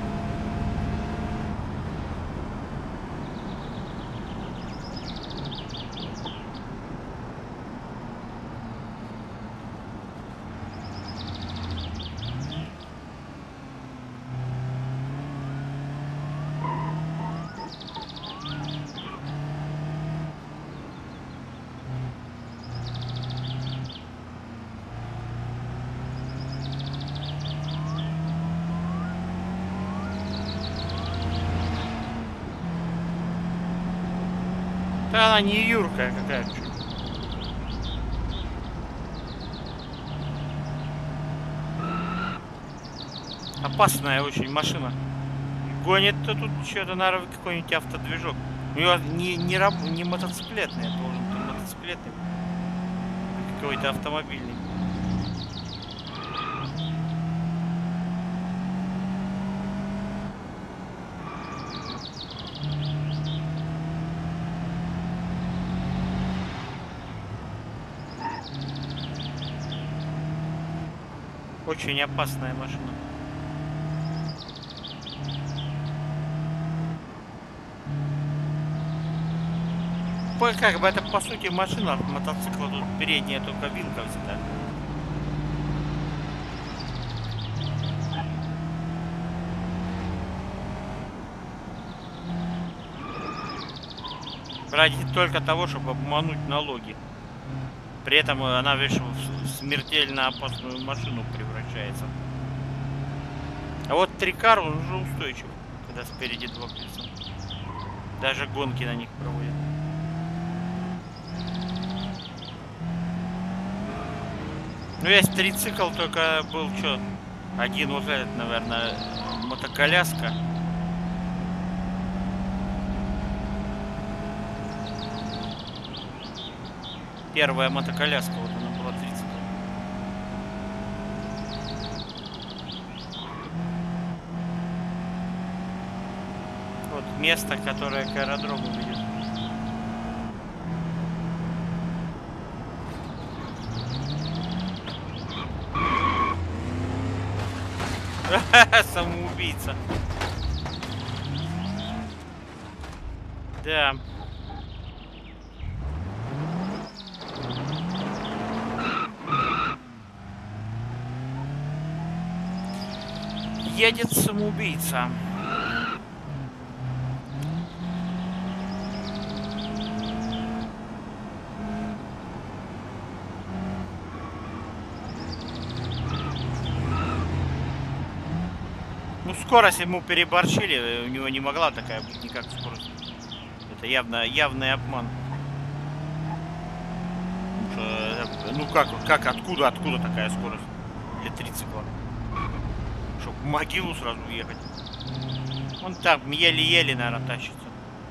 Да она не юркая какая-то. Опасная очень машина. Гонит-то тут что-то, наверное, какой-нибудь автодвижок. У него не мотоциклетный, а должен быть мотоциклетный. Какой-то автомобильный. Очень опасная машина. Как бы это по сути машина от мотоцикла, тут передняя только вилка всегда. Ради только того, чтобы обмануть налоги. При этом она, видишь, в смертельно опасную машину превращается. А вот трикар, он уже устойчив, когда спереди два колеса. Даже гонки на них проводят. Ну, есть трицикл, только был что? Один вот этот, наверное, мотоколяска. Первая мотоколяска, вот она была 30. Вот место, которое к аэродрому ведет. Самоубийца. Да. Едет самоубийца. Ну, скорость ему переборщили, у него не могла такая быть никак скорость. Это явный обман. Ну как, откуда такая скорость для трицикла? Чтоб в могилу сразу уехать. Он там еле-еле, наверное, тащится.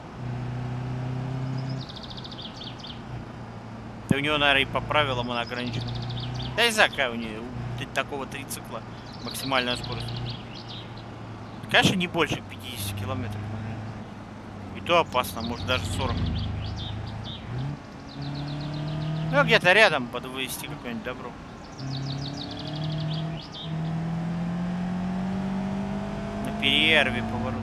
Да у него, наверное, и по правилам он ограничен. Да не знаю, какая у него такого трицикла максимальная скорость. Конечно, не больше 50 километров. И то опасно, может даже 40. Ну, где-то рядом подвывести какое-нибудь добро. На перерве поворот.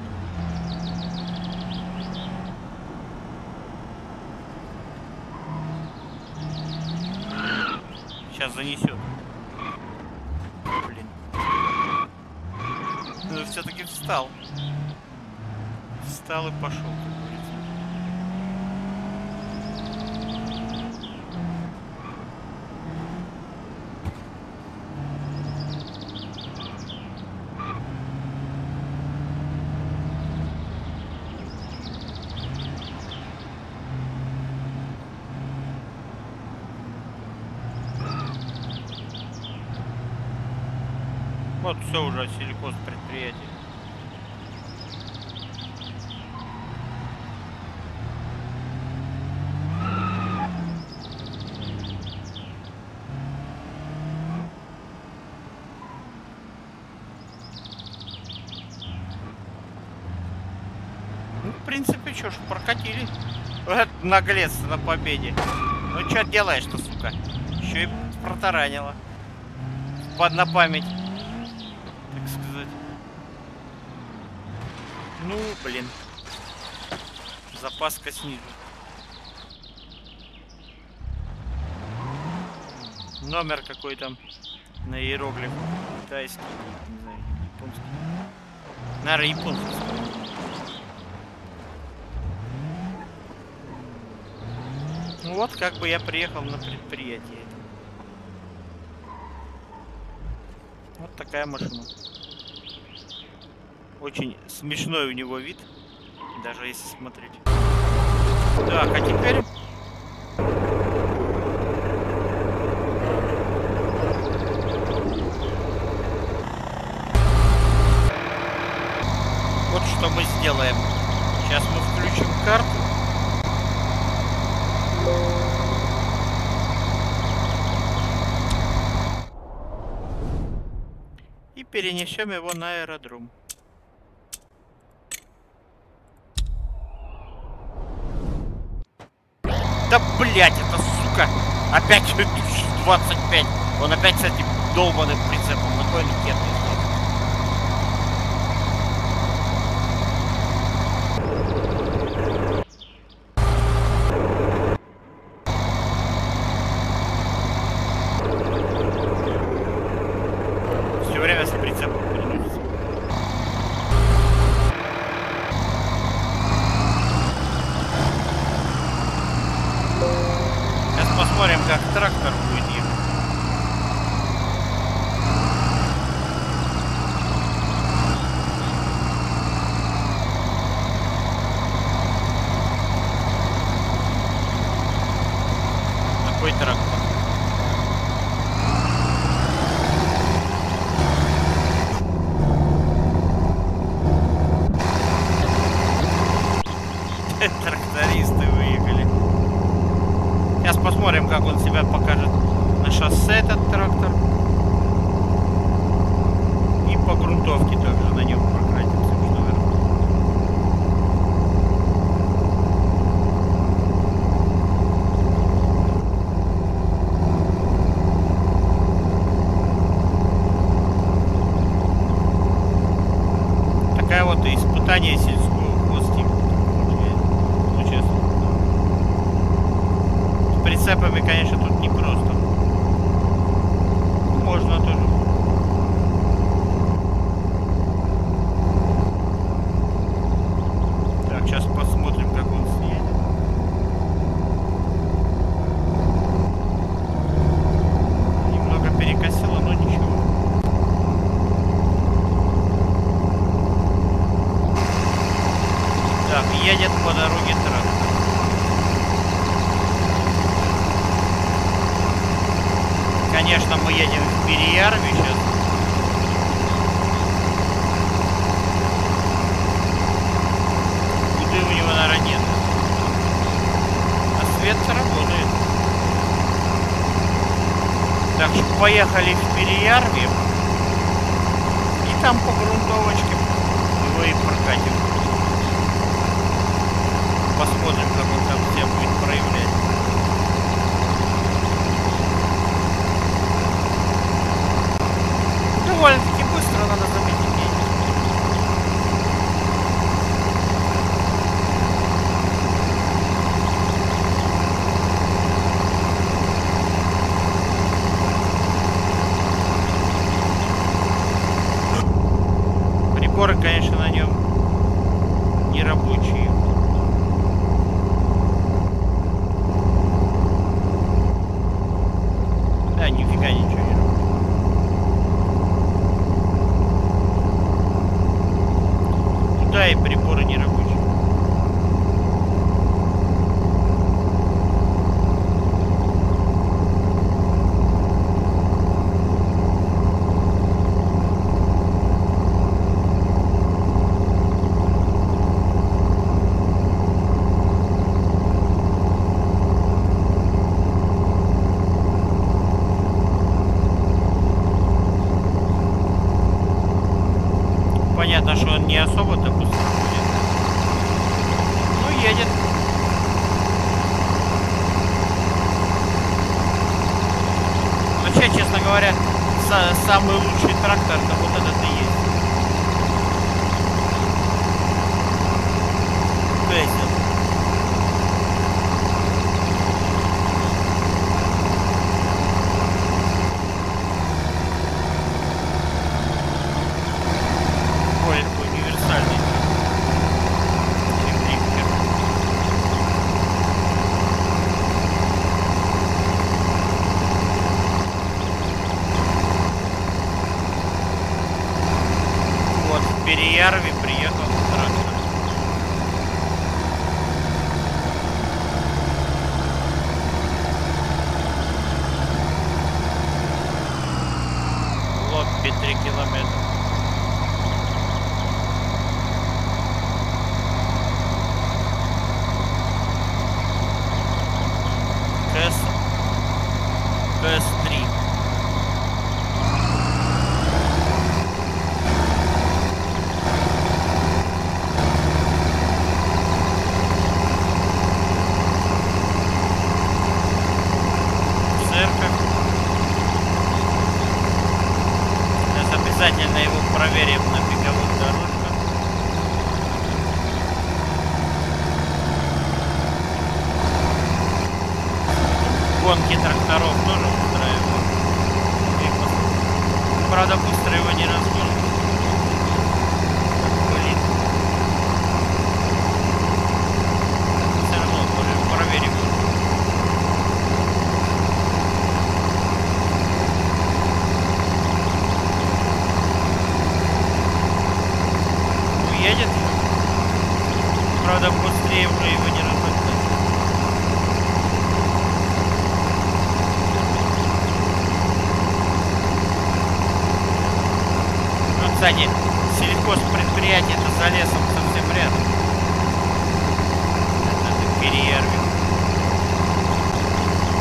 Сейчас занесет. Блин. Ну, все-таки встал. Встал и пошел, как говорится. Вот все уже сельхозпредприятие. Ну, в принципе, что ж, прокатили. Вот наглец на победе. Ну, что делаешь-то, сука? Еще и протаранила. На память. Так сказать. Ну, блин. Запаска снизу. Номер какой-то на иероглиф. Китайский. Не знаю, японский. Наверное, японский. Ну вот, как бы я приехал на предприятие. Вот такая машина. Очень смешной у него вид, даже если смотреть. Так, а теперь... Вот что мы сделаем. Сейчас мы включим карту. И перенесем его на аэродром. Да блять, это сука! Опять 25. Он опять с этим долбаным прицепом. На кой он нет? Все время с прицепом переносится. Сейчас посмотрим, как трактор будет ехать. Какой трактор? Трактористы выехали. Сейчас посмотрим, как он себя покажет на шоссе, этот трактор. И по грунтовке также на нем прокатимся, наверное. Такая вот испытание сельского хозтехники. Ну, честно. С прицепами, конечно, тут не просто. Можно тоже. Так, сейчас посмотрим, как он съедет. Немного перекосило, но ничего. Так, едет по дороге трактор. Конечно, мы едем в Переярве сейчас. Куды у него, наверное, нет. А свет работает. Так что поехали в Переярве. И там по грунтовочке его и прокатим. Посмотрим, как он там себя будет проявлять. Довольно-таки быстро, надо заметить. Приборы, конечно, на нем не рабочие. Да, нифига ничего не работает. Да, и приборы не рабочие. Понятно, что он не особо-то быстро будет. Ну, едет. Вообще, честно говоря, самый лучший трактор, это вот этот и есть. Кэссел. Универсальный. Вот в Переярве приехал трактор. Лоппи 3 километра. КС-3. Церковь. Сейчас обязательно его проверим на беговых дорожках. Гонки тракторов тоже устраивают. Правда, быстро его не разгонят. Блин. Все равно проверим. Уедет. Правда, быстрее уже его не разгонят. Кстати, сельхозпредприятие это за лесом совсем рядом. Это Переярве.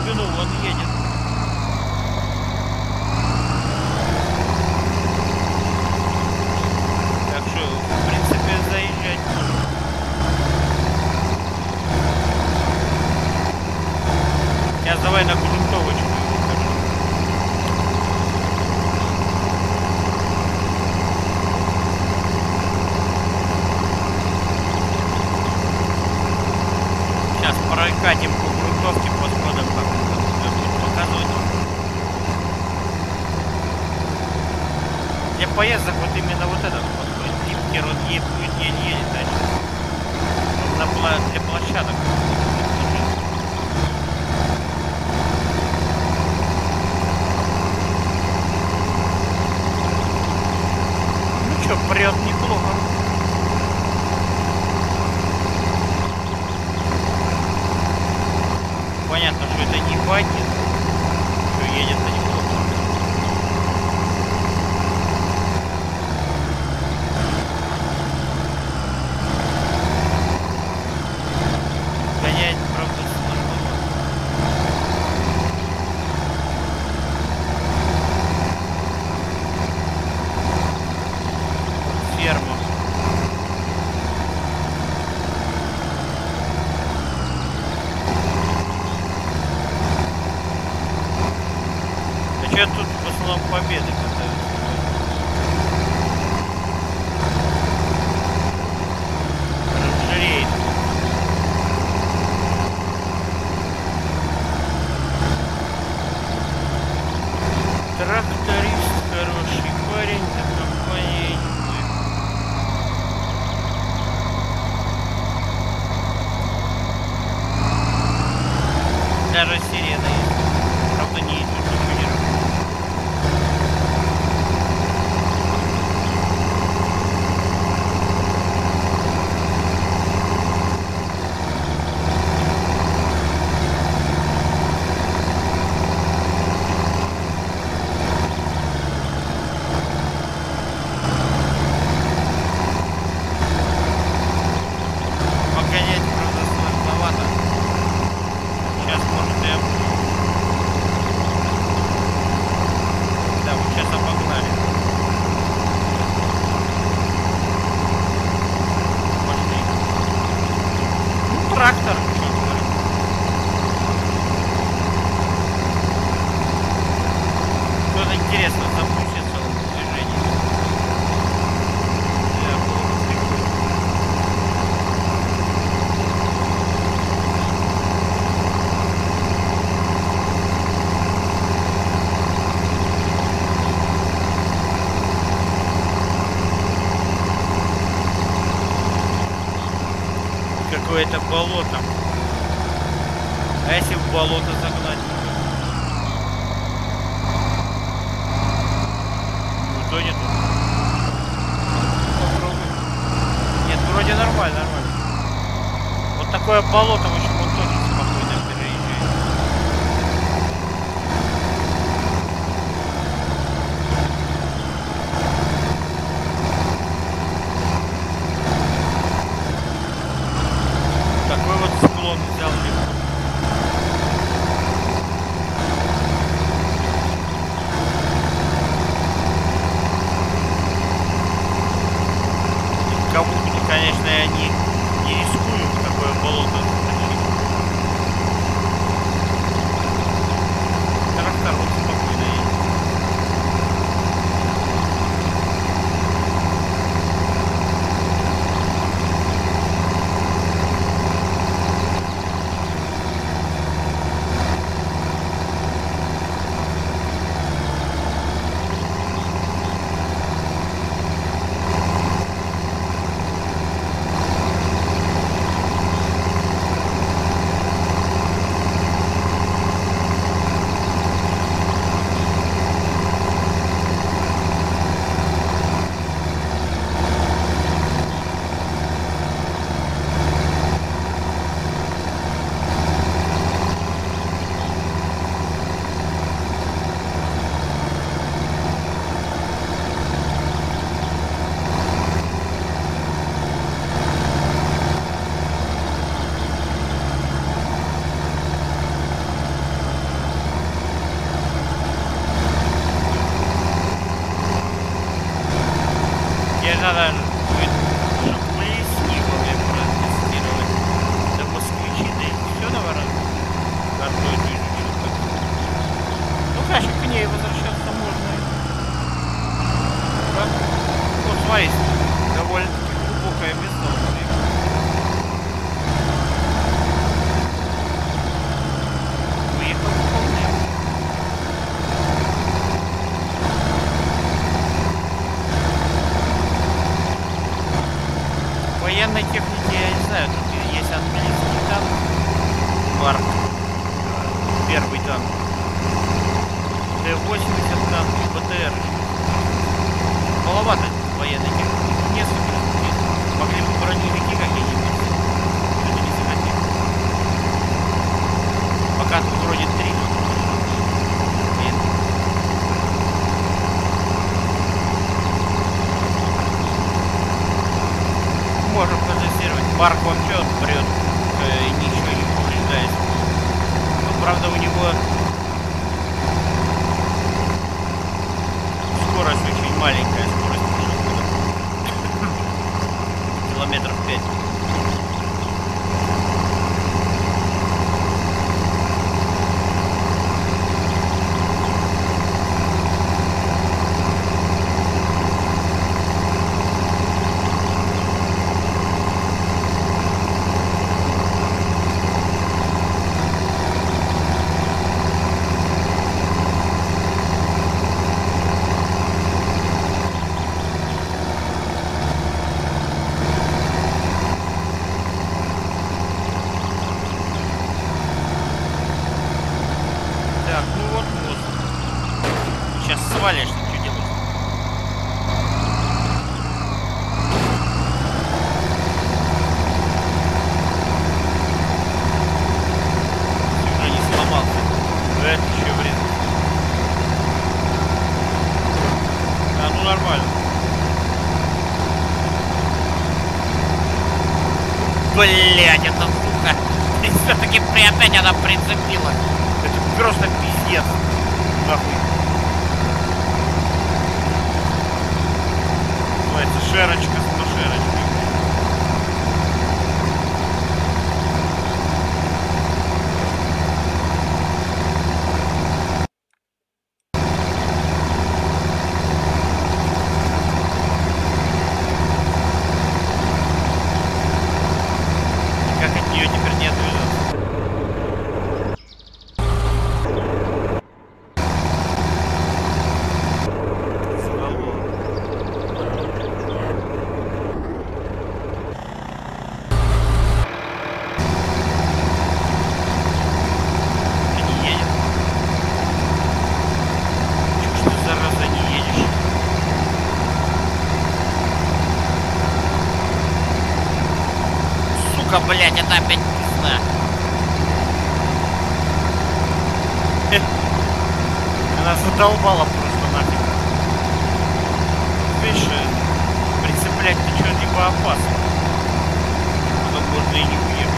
глубину, он едет. Так что, в принципе, заезжать можно. Сейчас давай на грунтовочку его покажу. Сейчас прокатим по грунтовке, посмотрим, как он будет показывать. Для поездок вот именно вот этот вот лифтер, он будет едет дальше. Для площадок. Ну что, прет неплохо. Понятно, что это не багги, что едет-то неплохо. Гонять, правда, сложно. Ферма. Я тут в основном победы катаются. Оранжерея. Тракторист хороший парень, до компании не будет. Даже сирена есть. Правда, не идет ничего не работает. Погонять, правда, сложновато. Сейчас, может, я... Да, вот сейчас обогнали. Пошли. Ну, трактор, что говорить. Что-то интересно запустится он в движении. Да, было бы прикольно. Какое-то болото. А если в болото загнать? Не утонет он. Попробуй. Нет, вроде нормально, нормально. Вот такое болото, в общем, он тоже спокойно переезжает. Такой вот склон взял легко. Кому-то, конечно, я не рискую в такое болото тащить. Трактор вот спокойно едет. Ой, довольно глубокое место. Уехал вполне. Военной техники я не знаю, тут есть английский танк, Марк, первый танк, Т-80 танк и БТР. Маловато военной техники, несколько, могли бы броневики какие-нибудь, это не захотели. Пока тут вроде 3 военных. Можем протестировать. Марк вообще прет, ничего не повреждает. Но, правда, у него скорость очень маленькая, скорость километров 5. Так, ну вот мост. Сейчас свалишь, что делать? Ты уже не сломался. Это еще вред. А, ну нормально. Блять, это сука. И все-таки опять она прицепила. Это просто пиздец. Нахуй. Называется шерочка с машерочкой. Как от нее теперь не отвязаться? Блять, это опять пизда. Она задолбала просто нафиг. Видишь, прицеплять-то что-либо опасно. Потом можно и не уехать.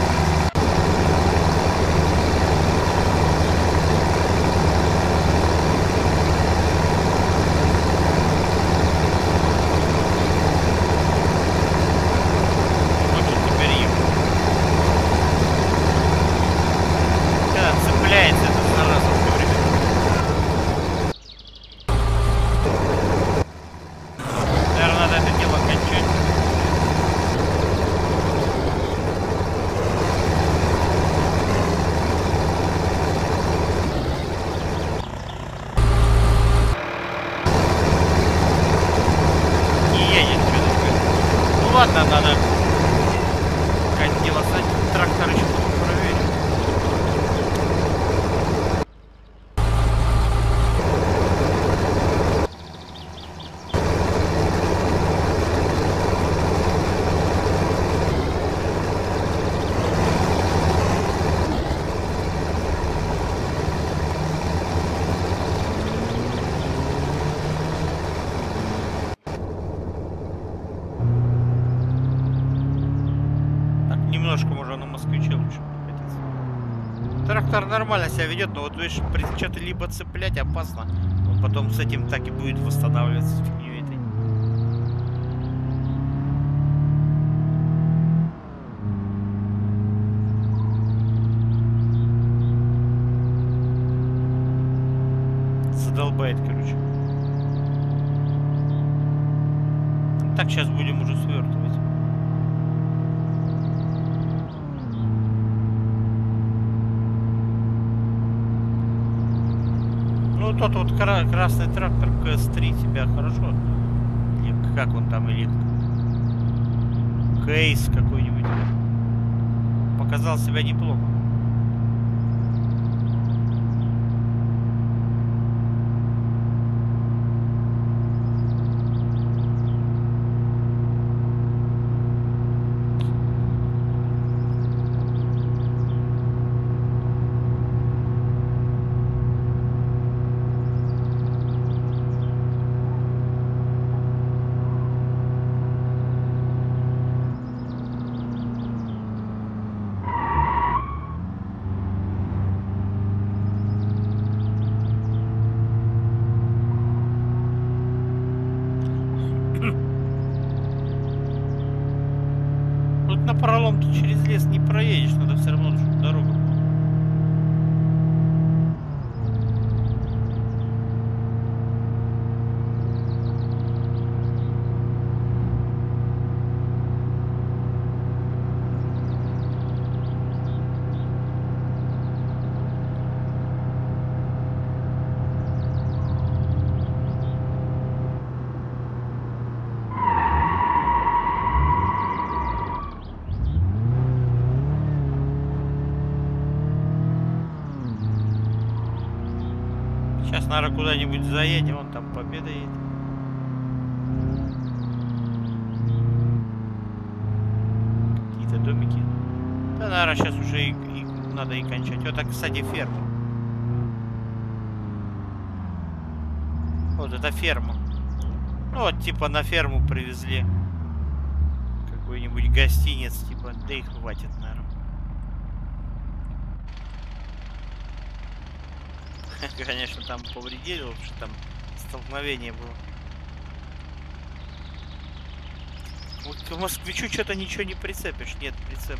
Ладно, надо как дело садить трактор еще проверить. Немножко можно на москвиче лучше прокатиться. Трактор нормально себя ведет, но вот видишь, что-то либо цеплять опасно, он потом с этим так и будет восстанавливаться фигней этой. Задолбает, короче. Так, сейчас будем уже свертывать. Ну, тот вот красный трактор КС-3 тебя хорошо. Или как он там, или Кейс какой-нибудь. Показал себя неплохо. Напролом ты через лес не проедешь, надо все равно дорогу. Сейчас, наверное, куда-нибудь заедем, вон там Победа едет. Какие-то домики. Да, наверное, сейчас уже и надо и кончать. Вот так, кстати, ферма. Вот это ферма. Ну вот, типа, на ферму привезли какой-нибудь гостиниц, типа, да и хватит, наверное. Конечно, там повредили, что там столкновение было. Вот к москвичу что-то ничего не прицепишь, нет прицепа.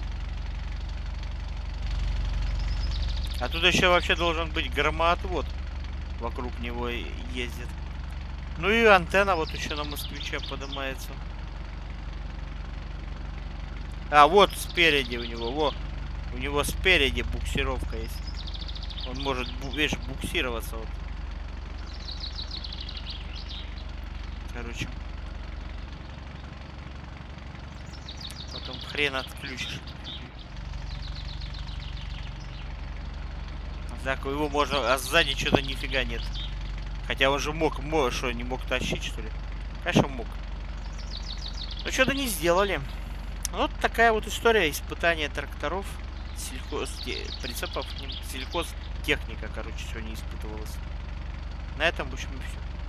А тут еще вообще должен быть громоотвод, вокруг него ездит. Ну и антенна вот еще на москвиче поднимается. А вот спереди у него, у него спереди буксировка есть. Он может, видишь, буксироваться вот. Короче. Потом хрен отключишь. Так, его можно, а сзади что-то нифига нет. Хотя он же мог, что, не мог тащить, что ли? Конечно, мог. Но что-то не сделали. Вот такая вот история испытания тракторов, прицепов, сельхозтехника, короче, сегодня испытывалась. На этом, в общем, и все.